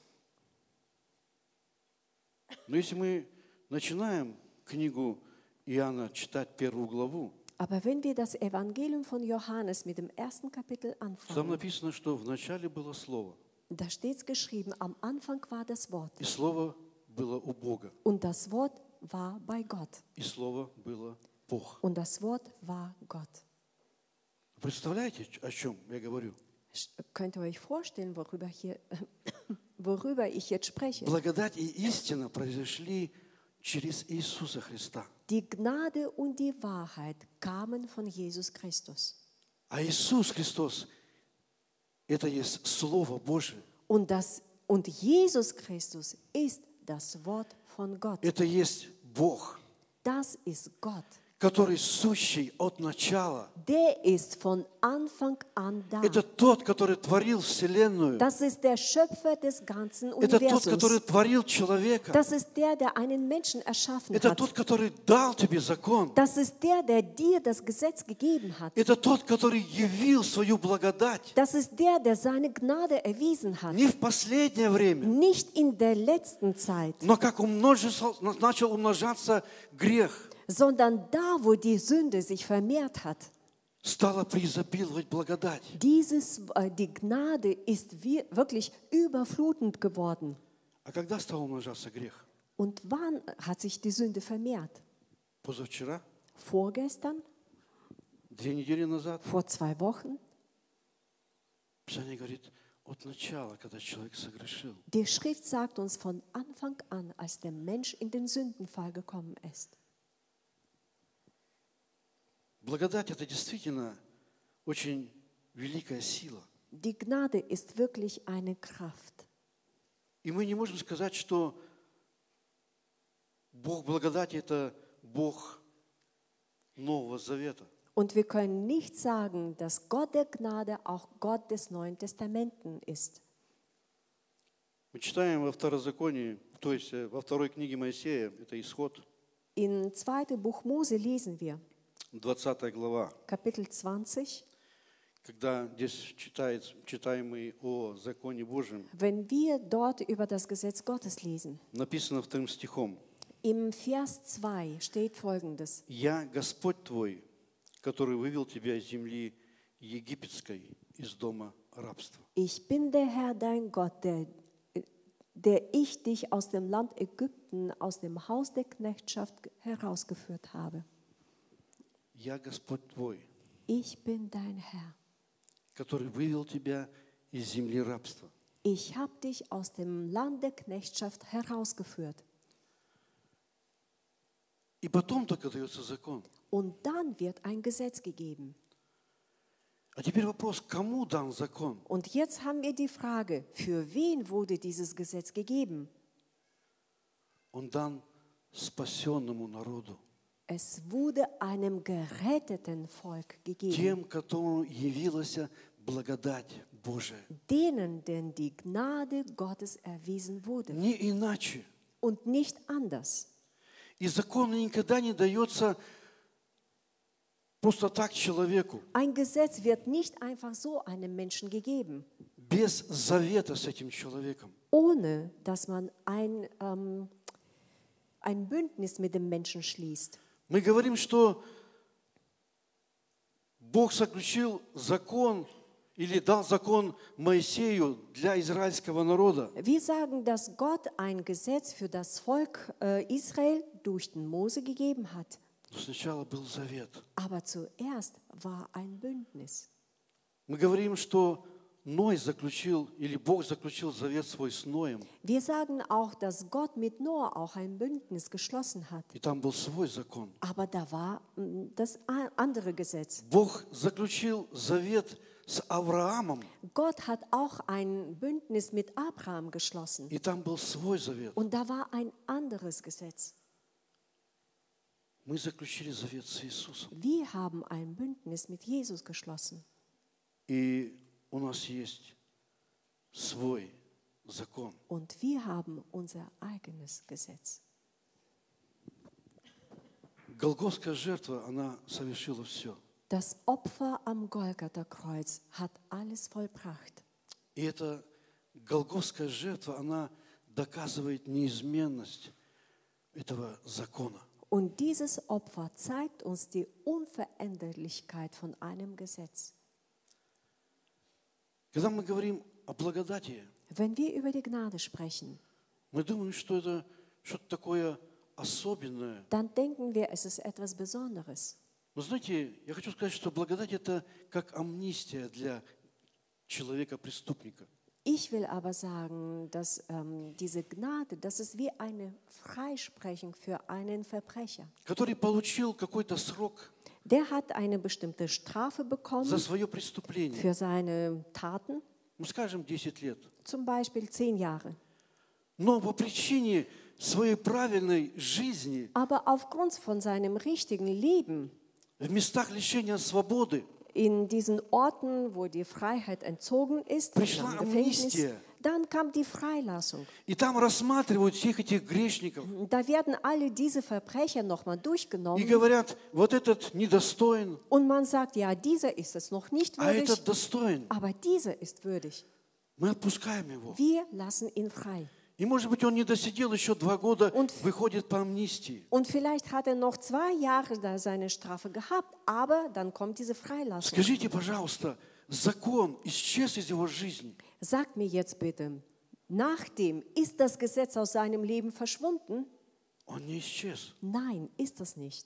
Но если мы начинаем книгу Иоанна читать первую главу, Aber wenn wir das Evangelium von Johannes mit dem ersten Kapitel там anfangen, написано, что вначале было Слово, da steht es geschrieben, am Anfang war das Wort. и Слово было у Бога, Und das Wort war bei Gott. и Слово было Бог. Und das Wort war Gott. Представляете, о чем я говорю? Könnt ihr euch vorstellen, worüber, hier, worüber ich jetzt spreche? Благодать и истина произошли через Иисуса Христа. Die Gnade und die Wahrheit kamen von Jesus Christus. А Иисус Христос – это есть Слово Божие. Und, das, und Jesus Christus ist das Wort von Gott. Это есть Бог, Das ist Gott. который сущий от начала. Der ist von Anfang an da. Это тот, который творил Вселенную. Das ist der Schöpfer des ganzen Это тот, который Universums. творил человека. Das ist der, der einen Menschen erschaffen Это hat. тот, который дал тебе закон. Das ist der, der dir das Gesetz gegeben hat. Это тот, который явил свою благодать. Das ist der, der seine Gnade erwiesen hat. Не в последнее время, Nicht in der letzten Zeit, но как умножился, начал умножаться грех, sondern da, wo die Sünde sich vermehrt hat. стала преизобиловать благодать. Dieses, äh, die Gnade ist wie, wirklich überflutend geworden. А когда стал умножаться грех? Und wann hat sich die Sünde vermehrt? Позавчера? Vorgestern? Две недели назад? Vor zwei Wochen? Писание говорит, от начала, когда человек согрешил. Die Schrift sagt uns von Anfang an, als der Mensch in den Sündenfall gekommen ist. Благодать – это действительно очень великая сила. Die Gnade ist wirklich eine Kraft. И мы не можем сказать, что Бог благодати – это Бог Нового Завета. Und wir können nicht sagen, dass Gott der Gnade auch Gott des Neuen Testamenten ist. Мы читаем во Второзаконии, то есть во второй книге Моисея, это Исход, In zweiten Buch Mose lesen wir, двадцатая глава, Kapitel zwanzig, когда здесь читает, читаем мы о законе Божьем, wenn wir dort über das Gesetz Gottes lesen. написано вторым стихом: Im Vers zwei steht Folgendes. «Я Господь твой, который вывел тебя из земли египетской, из дома рабства». Ich bin der Herr, dein Gott, der, der ich dich aus dem Land Ägypten, aus dem Haus der Knechtschaft herausgeführt habe. «Я Господь твой, Ich bin dein Herr. который вывел тебя из земли рабства». Ich habe dich aus dem Land der Knechtschaft herausgeführt. И потом только дается закон. Und dann wird ein Gesetz gegeben. А теперь вопрос, кому дан закон? Und jetzt haben wir die Frage, für wen wurde dieses Gesetz gegeben? Он дан спасенному народу. Es wurde einem geretteten Volk gegeben. Тем, которому явилась благодать Божия. Denen, denn die Gnade Gottes erwiesen wurde. Не иначе. Und nicht anders. И закон никогда не дается просто так человеку, Ein Gesetz wird nicht einfach so einem Menschen gegeben, без завета с этим человеком. ohne dass man ein, ähm, ein Bündnis mit dem Menschen schließt. Мы говорим, что Бог заключил закон или дал закон Моисею для израильского народа. Wir sagen, dass Gott ein Gesetz für das Volk äh, Israel durch den Mose gegeben hat. Но сначала был завет. Aber zuerst war ein Bündnis. Мы говорим, что Ной заключил, или Бог заключил завет свой с Ноем. Wir sagen auch, dass Gott mit Noah auch ein Bündnis geschlossen hat. И там был свой закон. Aber da war mm, das a- andere Gesetz. Бог заключил завет с Авраамом, Gott hat auch ein Bündnis mit Abraham geschlossen. и там был свой завет. Und da war ein anderes Gesetz. Мы заключили завет с Иисусом. Wir haben ein Bündnis mit Jesus geschlossen. И у нас есть свой закон. Und wir haben unser eigenes Gesetz. Голгофская жертва, она совершила все. Das Opfer am Golgatha-Kreuz hat alles vollbracht. И эта Голгофская жертва, она доказывает неизменность этого закона. Und dieses Opfer zeigt uns die Unveränderlichkeit von einem Gesetz. Когда мы говорим о благодати, Wenn wir über die Gnade sprechen, мы думаем, что это что-то такое особенное. dann denken wir, es ist etwas Besonderes. Но знаете, я хочу сказать, что благодать – это как амнистия для человека-преступника. Ich will aber sagen, dass ähm, diese Gnade, das ist wie eine Freisprechung für einen Verbrecher. Который получил какой-то срок Der hat eine bestimmte Strafe за bekommen свое преступление. für seine Taten, Ну, скажем, десять лет. zum Beispiel zehn Jahre. Но по причине своей правильной жизни Aber aufgrund von seinem richtigen Leben в местах лишения свободы in diesen Orten, wo die Freiheit entzogen ist, in Пришла einem Gefängnis, амнистия. dann kam die Freilassung. И там рассматривают всех этих грешников Da werden alle diese Verbrecher nochmal и durchgenommen говорят, вот этот недостоин, und man sagt, ja, dieser ist es noch nicht а würdig, этот достоин. aber dieser ist würdig. Мы отпускаем его. Wir lassen ihn frei. И, может быть, он не досидел еще два года, Und- выходит по амнистии. Und vielleicht hat er noch zwei Jahre da seine Strafe gehabt, aber dann kommt diese Freilassung. Скажите, пожалуйста, закон исчез из его жизни? Sag mir jetzt bitte, nachdem ist das Gesetz aus seinem Leben verschwunden? Он не исчез. Nein, ist das nicht.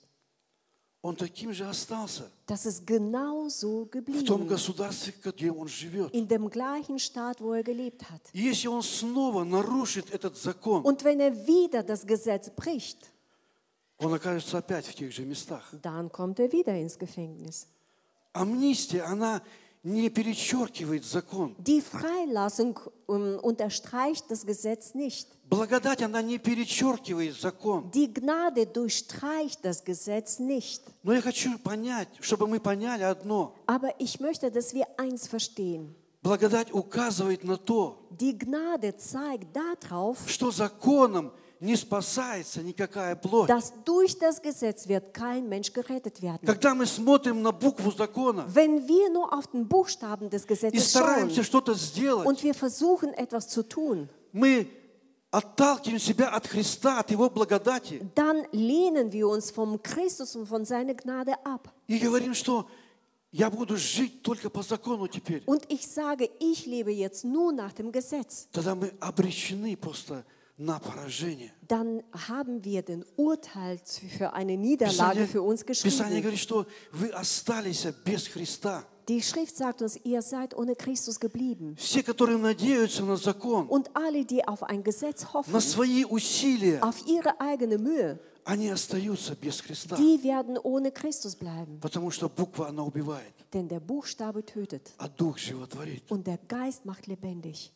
Он таким же остался Das ist genau so в том geblieben, государстве, где он живет. in dem gleichen Staat, wo er gelebt hat. И если он снова нарушит этот закон, Und wenn er wieder das Gesetz bricht, он окажется опять в тех же местах. dann kommt er wieder ins Gefängnis. Амнистия, она не перечеркивает закон. Die Freilassung um, unterstreicht das Gesetz nicht. Благодать, она не перечеркивает закон. Die Gnade durchstreicht das Gesetz nicht. Но я хочу понять, чтобы мы поняли одно. Aber ich möchte, dass wir eins verstehen. Благодать указывает на то, Die Gnade zeigt darauf, что законом не спасается никакая плоть. dass durch das Gesetz wird kein Mensch gerettet werden. Когда мы смотрим на букву закона Wenn wir nur auf den Buchstaben des и Gesetzes schauen стараемся что-то сделать, und wir versuchen etwas zu tun, мы отталкиваем себя от Христа, от Его благодати dann lehnen wir uns vom Christus und von seiner Gnade ab. и говорим, что я буду жить только по закону теперь. Und ich sage, ich lebe jetzt nur nach dem Gesetz. Тогда мы обречены просто на поражение. Dann haben wir den Urteil für eine Niederlage Писание, für uns Писание geschrieben. говорит, что вы остались без Христа. Die Schrift sagt uns, ihr seid ohne Christus geblieben. Все, которые надеются на закон, Und alle, die auf ein Gesetz на hoffen, свои усилия, auf ihre eigene Mühe, они остаются без Христа. die werden ohne Christus bleiben. Потому что буква, она убивает, Denn der Buchstabe tötet а дух животворит. und der Geist macht lebendig.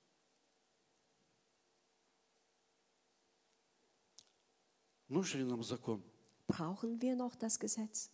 Нужен ли нам закон? Brauchen wir noch das Gesetz?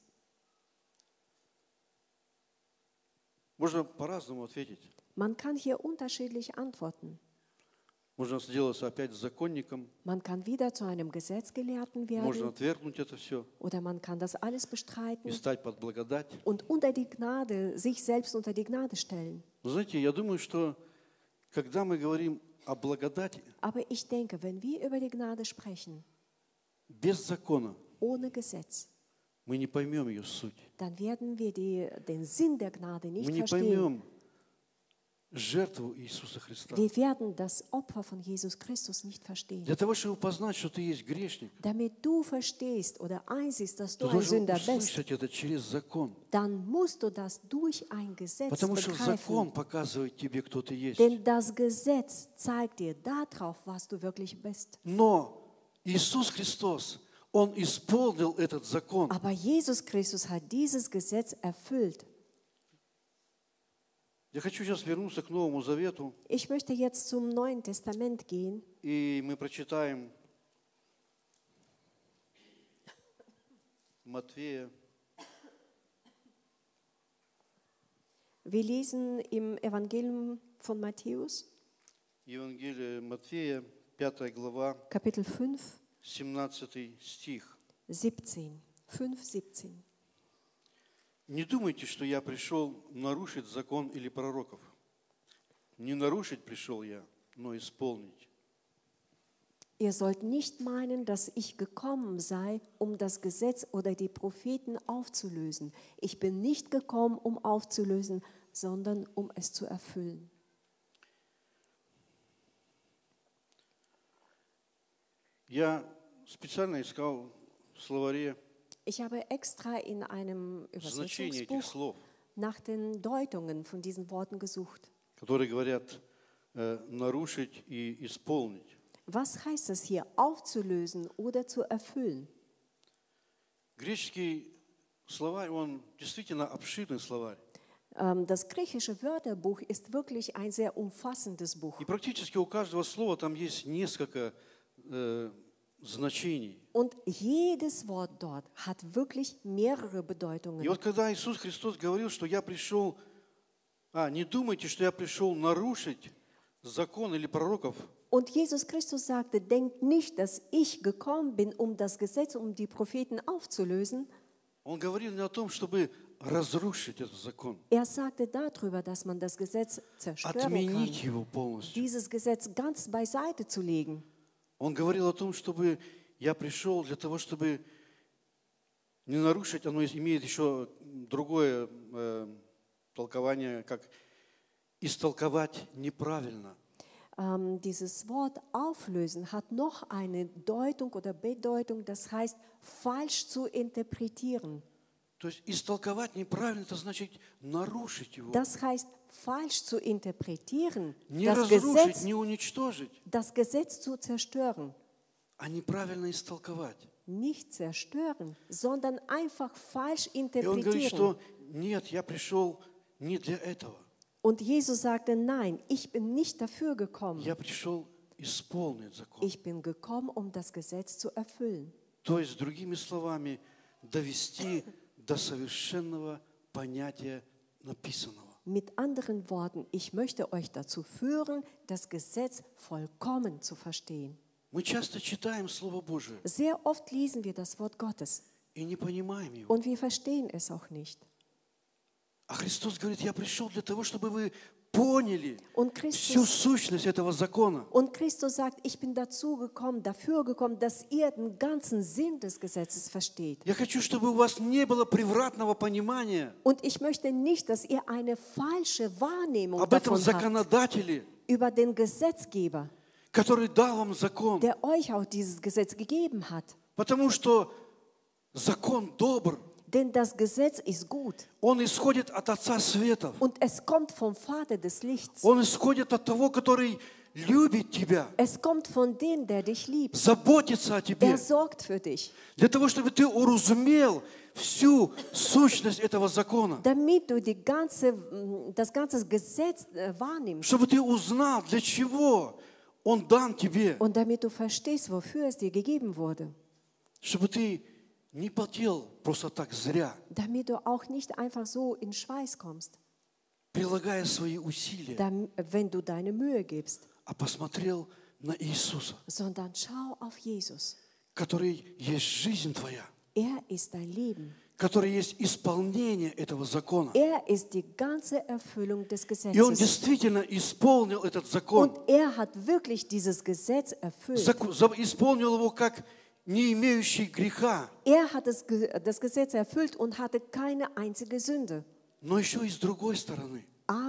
Можно по-разному ответить. Man kann hier unterschiedlich antworten. Можно сделаться опять законником, Man kann wieder zu einem Gesetzgelehrten можно werden отвергнуть это все oder man kann das alles и bestreiten стать под благодать. und unter die Gnade, sich selbst unter die Gnade stellen. Но знаете, я думаю, что когда мы говорим о благодати, Aber ich denke, wenn wir über die Gnade sprechen, без закона, ohne Gesetz, мы не поймем ее суть. dann werden wir die, den Sinn der Gnade Мы nicht не verstehen. поймем, жертву Иисуса Христа. Wir werden das Opfer von Jesus Christus nicht verstehen. Для того, чтобы познать, что ты есть грешник, Damit du verstehst oder einsiehst, dass du ты ein должен Sünder bist, услышать это через закон. dann musst du das durch ein Gesetz Потому что закон begreifen. показывает тебе, кто ты есть. Denn das Gesetz zeigt dir darauf, was du wirklich bist. Но Иисус Христос, Он исполнил этот закон. Aber Jesus Christus hat dieses Gesetz erfüllt. Я хочу сейчас вернуться к Новому Завету, Ich möchte jetzt zum Neuen Testament gehen и мы прочитаем Матфея, Wir lesen im Evangelium von Matthäus, Евангелие Матфея, пятая глава, Kapitel fünf, семнадцатый стих. siebzehn. fünf, siebzehn. «Не думайте, что я пришел нарушить закон или пророков. Не нарушить пришел я, но исполнить». Ihr sollt nicht meinen, dass ich gekommen sei, um das Gesetz oder die Propheten aufzulösen. Ich bin nicht gekommen, um aufzulösen, sondern um es zu erfüllen. Я специально искал в словаре Ich habe extra in einem значение этих Übersetzungsbuch слов, nach den Deutungen von diesen Worten gesucht. которые говорят э, «нарушить» и «исполнить». Was heißt es hier, aufzulösen oder zu erfüllen? Греческий словарь, он действительно обширный словарь. Ähm, Das griechische Wörterbuch ist wirklich ein sehr umfassendes Buch. И практически у каждого слова там есть несколько э, значений. Und jedes Wort dort hat wirklich mehrere И Bedeutungen. вот когда Иисус Христос говорил, что я пришел, а, не думайте, что я пришел нарушить закон или пророков, Und Jesus Christus sagte, denkt nicht, dass ich gekommen bin, um das Gesetz, um die Propheten aufzulösen. Он говорил не о том, чтобы разрушить этот закон, Er sagte darüber, dass man das Gesetz zerstören отменить kann, его полностью. dieses Gesetz ganz beiseite zu legen. Он говорил о том, чтобы я пришел для того, чтобы не нарушить, оно имеет еще другое э, толкование, как истолковать неправильно. Ähm, dieses Wort auflösen hat noch eine Deutung oder Bedeutung, das heißt, falsch zu interpretieren. То есть истолковать неправильно, это значит нарушить его. Das heißt, falsch zu interpretieren, Не das разрушить, Gesetz, не уничтожить, das Gesetz zu zerstören. а неправильно истолковать. Nicht zerstören, sondern einfach falsch И он говорит, interpretieren. что нет, я пришел не для этого. Und Jesus sagte, nein, ich bin nicht dafür gekommen. Я пришел исполнить закон. Ich bin gekommen, um das Gesetz zu erfüllen. То есть, другими словами, довести до совершенного понятия написанного. Mit anderen Worten, ich möchte euch dazu führen, das Gesetz vollkommen zu verstehen. Мы часто читаем Слово Божие Sehr oft lesen wir das Wort Gottes и не понимаем его. und wir verstehen es auch nicht. А Христос говорит, я пришел для того, чтобы вы поняли Und всю Christus, сущность этого закона. und Christus sagt, ich bin dazu gekommen, dafür gekommen, dass ihr den ganzen Sinn des Gesetzes versteht. Я хочу, чтобы у вас не было превратного понимания Und ich möchte nicht, dass ihr eine falsche Wahrnehmung об этом davon habt законодателе, über den Gesetzgeber, который дал вам закон. der euch auch dieses Gesetz gegeben hat. Потому что закон добр. Denn das Gesetz ist gut Он исходит от Отца Светов. und es kommt vom Vater des Lichts. Он исходит от того, который любит тебя, Es kommt von dem, der dich liebt. заботится о тебе. Er sorgt für dich, Для того, чтобы ты уразумел всю сущность этого закона. damit du die ganze, das ganze Gesetz äh, wahrnimmst Чтобы ты узнал, для чего Он дан тебе. und damit du verstehst, wofür es dir gegeben wurde. Чтобы ты не потел просто так зря, Damit du auch nicht einfach so in Schweiß kommst, прилагая свои усилия, dam- wenn du deine Mühe gibst, а посмотрел на Иисуса, sondern schau auf Jesus. который есть жизнь твоя, Er ist dein Leben. который есть исполнение этого закона. Er ist die ganze Erfüllung des И Он Gesetzes. действительно исполнил этот закон. Und er hat wirklich dieses Gesetz erfüllt. Заку- за- Исполнил его как не имеющий греха, Er hat das, Ge- das Gesetz erfüllt und hatte keine einzige Sünde. но еще и с другой стороны. Aber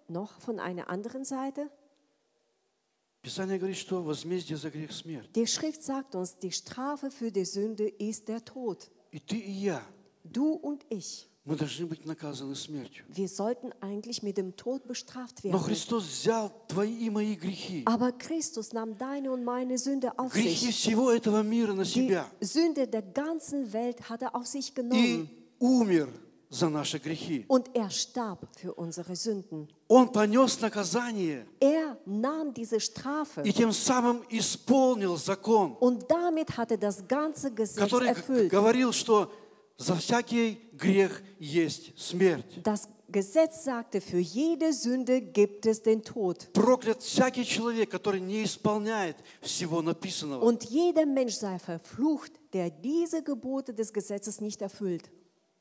noch von einer anderen Seite, Писание говорит, что возмездие за грех смерть. die Schrift sagt uns, die Strafe für die Sünde ist der Tod. И ты, и я, Du und ich, мы должны быть наказаны смертью. wir sollten eigentlich mit dem Tod bestraft Но werden. Христос взял твои и мои грехи, Aber Christus nahm deine und meine Sünde auf грехи sich. всего этого мира на Die себя Sünde der ganzen Welt hat er auf sich и genommen. умер за наши грехи. Und er starb für unsere Sünden. Он понес наказание Er nahm diese Strafe и тем самым исполнил закон, und damit hat er das ganze Gesetz который г- erfüllt. говорил, что за всякий грех есть смерть. Das Gesetz sagte, für jede Sünde gibt es den Tod. Проклят всякий человек, который не исполняет всего написанного. Und jeder Mensch sei verflucht, der diese Gebote des Gesetzes nicht erfüllt.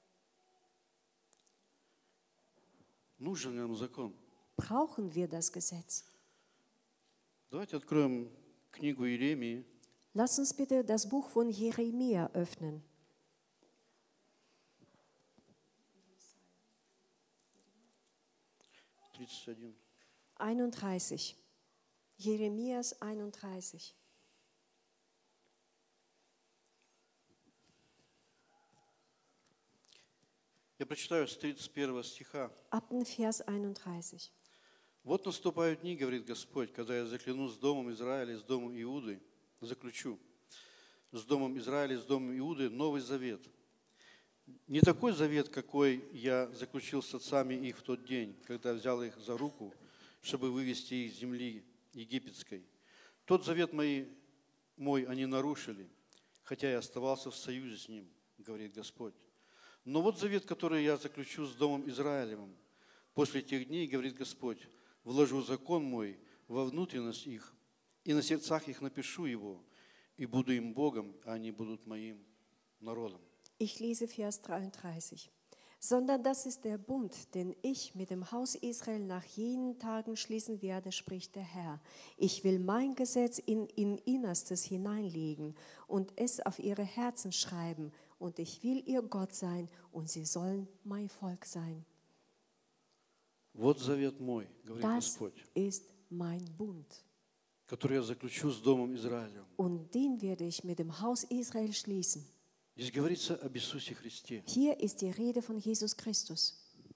Нужен ли нам закон? Brauchen wir das Gesetz? Давайте откроем книгу Иеремии, Lass uns bitte das Buch von Jeremia öffnen. тридцать один. einunddreißig. Jeremias einunddreißig. Я прочитаю с тридцать первого стиха. Ab dem Vers einunddreißig. «Вот наступают дни, говорит Господь, когда я закляну с домом Израиля и с домом Иуды, заключу с домом Израиля и с домом Иуды новый завет. Не такой завет, какой я заключил с отцами их в тот день, когда взял их за руку, чтобы вывести их из земли египетской. Тот завет мой, мой они нарушили, хотя я оставался в союзе с ним, говорит Господь. Но вот завет, который я заключу с домом Израилевым, после тех дней, говорит Господь, вложу закон мой во внутренность их, и на сердцах их напишу его, и буду им Богом, а они будут моим народом». Ich lese Vers dreiunddreißig. Sondern das ist der Bund, den ich mit dem Haus Israel nach jenen Tagen schließen werde, spricht der Herr. Ich will mein Gesetz in in Innerstes hineinlegen und es auf ihre Herzen schreiben, und ich will ihr Gott sein, und sie sollen mein Volk sein. Вот завет мой, говорит Das Господь, ist mein Bund. который я заключу с домом Израилевым. Und den werde ich mit dem Haus Israel schließen. Здесь говорится об Иисусе Христе. Hier ist die Rede von Jesus Christus.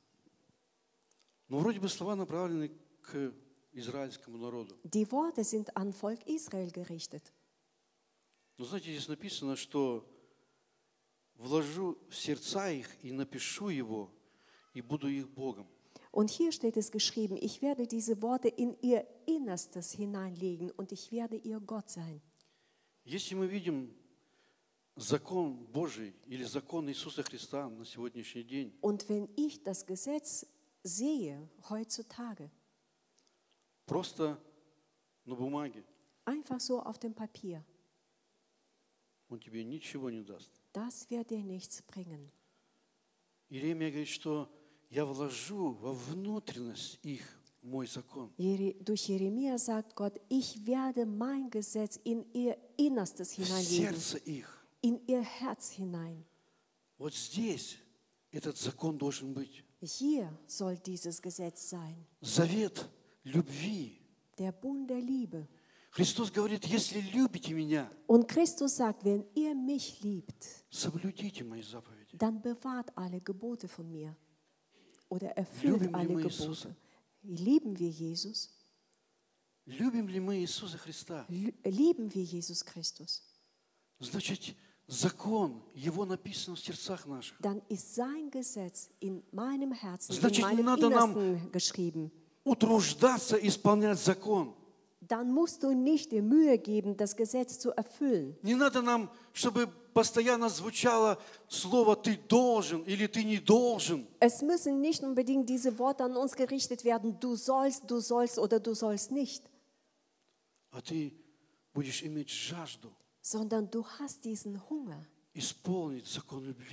Но вроде бы слова направлены к израильскому народу. Die Worte sind an Volk Israel gerichtet. Но знаете, здесь написано, что вложу в сердца их и напишу его, и буду их Богом. Und hier steht es geschrieben, ich werde diese Worte in ihr Innerstes hineinlegen und ich werde ihr Gott sein. Если мы видим закон Божий или закон Иисуса Христа на сегодняшний день, Und wenn ich das Gesetz sehe heutzutage, просто на бумаге, einfach so auf dem Papier, он тебе ничего не даст. das wird dir nichts bringen. Иеремия говорит, что я вложу во внутренность их мой закон. Jere- Durch Jeremia sagt Gott, ich werde mein Gesetz in ihr Innerstes В hineinlegen, сердце их. in ihr Herz hinein. Вот здесь этот закон должен быть. Hier soll dieses Gesetz sein, Завет любви. der Bund der Liebe. Христос говорит, если любите меня, Und Christus sagt, wenn ihr mich liebt, соблюдите мои заповеди. dann bewahrt alle Gebote von mir oder erfüllt Любим ли alle мы Иисуса? Gebote. Lieben wir Jesus? Любим ли мы Иисуса Христа? L- Lieben wir Jesus Christus? Значит, закон, его написано в сердцах наших. Dann ist sein Gesetz in meinem Herzen, Значит, in meinem надо нам- Innersten geschrieben. Утруждаться исполнять закон. Dann musst du nicht dir Mühe geben, das Gesetz zu erfüllen. Не надо нам, чтобы постоянно звучало слово «ты должен» или «ты не должен». Es müssen nicht unbedingt diese Worte an uns gerichtet werden, du sollst, du sollst oder du sollst nicht, А ты будешь иметь жажду sondern du hast diesen Hunger, исполнить закон любви.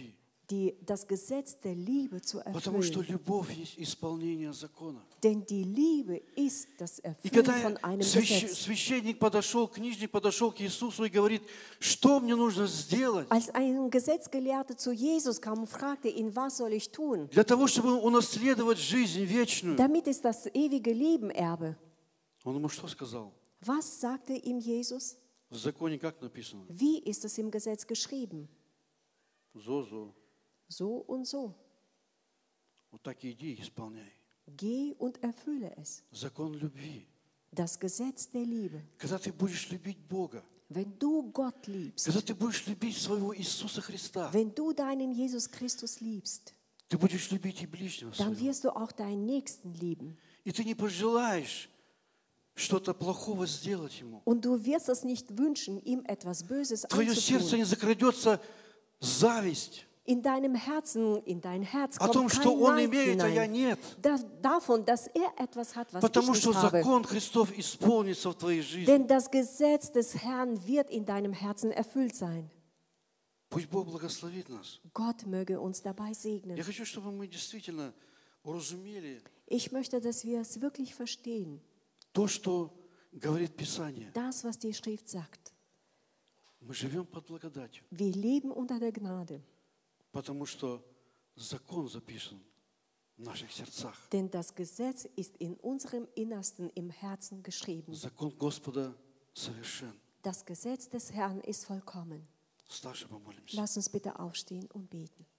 die, das Gesetz der Liebe zu Потому что erfüllen. любовь есть исполнение закона. Denn die Liebe ist das И Erfüllen когда von einem свящ- Gesetz. священник подошел, книжник подошел к Иисусу и говорит, что мне нужно сделать Als ein Gesetzgelehrter zu Jesus kam und fragte ihn, was soll ich tun, для того, чтобы унаследовать жизнь вечную, damit ich das ewige Leben erbe. он ему что сказал? Was sagte ihm Jesus? В законе как написано? Wie ist es im Gesetz geschrieben? Зо-зо. So und so. Вот так и иди и исполняй. Geh und erfülle es. Закон любви. Das Gesetz der Liebe. Когда ты будешь любить Бога, Wenn du Gott liebst, когда ты будешь любить своего Иисуса Христа, wenn du deinen Jesus Christus liebst, ты будешь любить и ближнего dann своего. wirst du auch deinen Nächsten lieben. И ты не пожелаешь что-то плохого сделать ему. Und du wirst es nicht wünschen, ihm etwas Böses Твое сердце anzutun. не закрадется зависть In deinem Herzen, in dein Herz о том, kommt что kein он Neid имеет, а я hinein. нет. Da, davon, dass er etwas hat, was Потому ich что nicht habe. закон Христов исполнится в твоей жизни. Denn das Gesetz des Herrn wird in deinem Herzen erfüllt sein. Пусть Бог благословит нас. Gott möge uns dabei segnen. Я хочу, чтобы мы действительно уразумели Ich möchte, dass wir es wirklich verstehen. то, что говорит Писание. Das, was die Schrift sagt. Мы живем под благодатью, Wir leben unter der Gnade. потому что закон записан в наших сердцах. Denn das Gesetz ist in unserem Innersten, im Herzen geschrieben. Закон Господа совершен. Das Gesetz des Herrn ist vollkommen. Вставши помолимся. Lass uns bitte aufstehen und beten.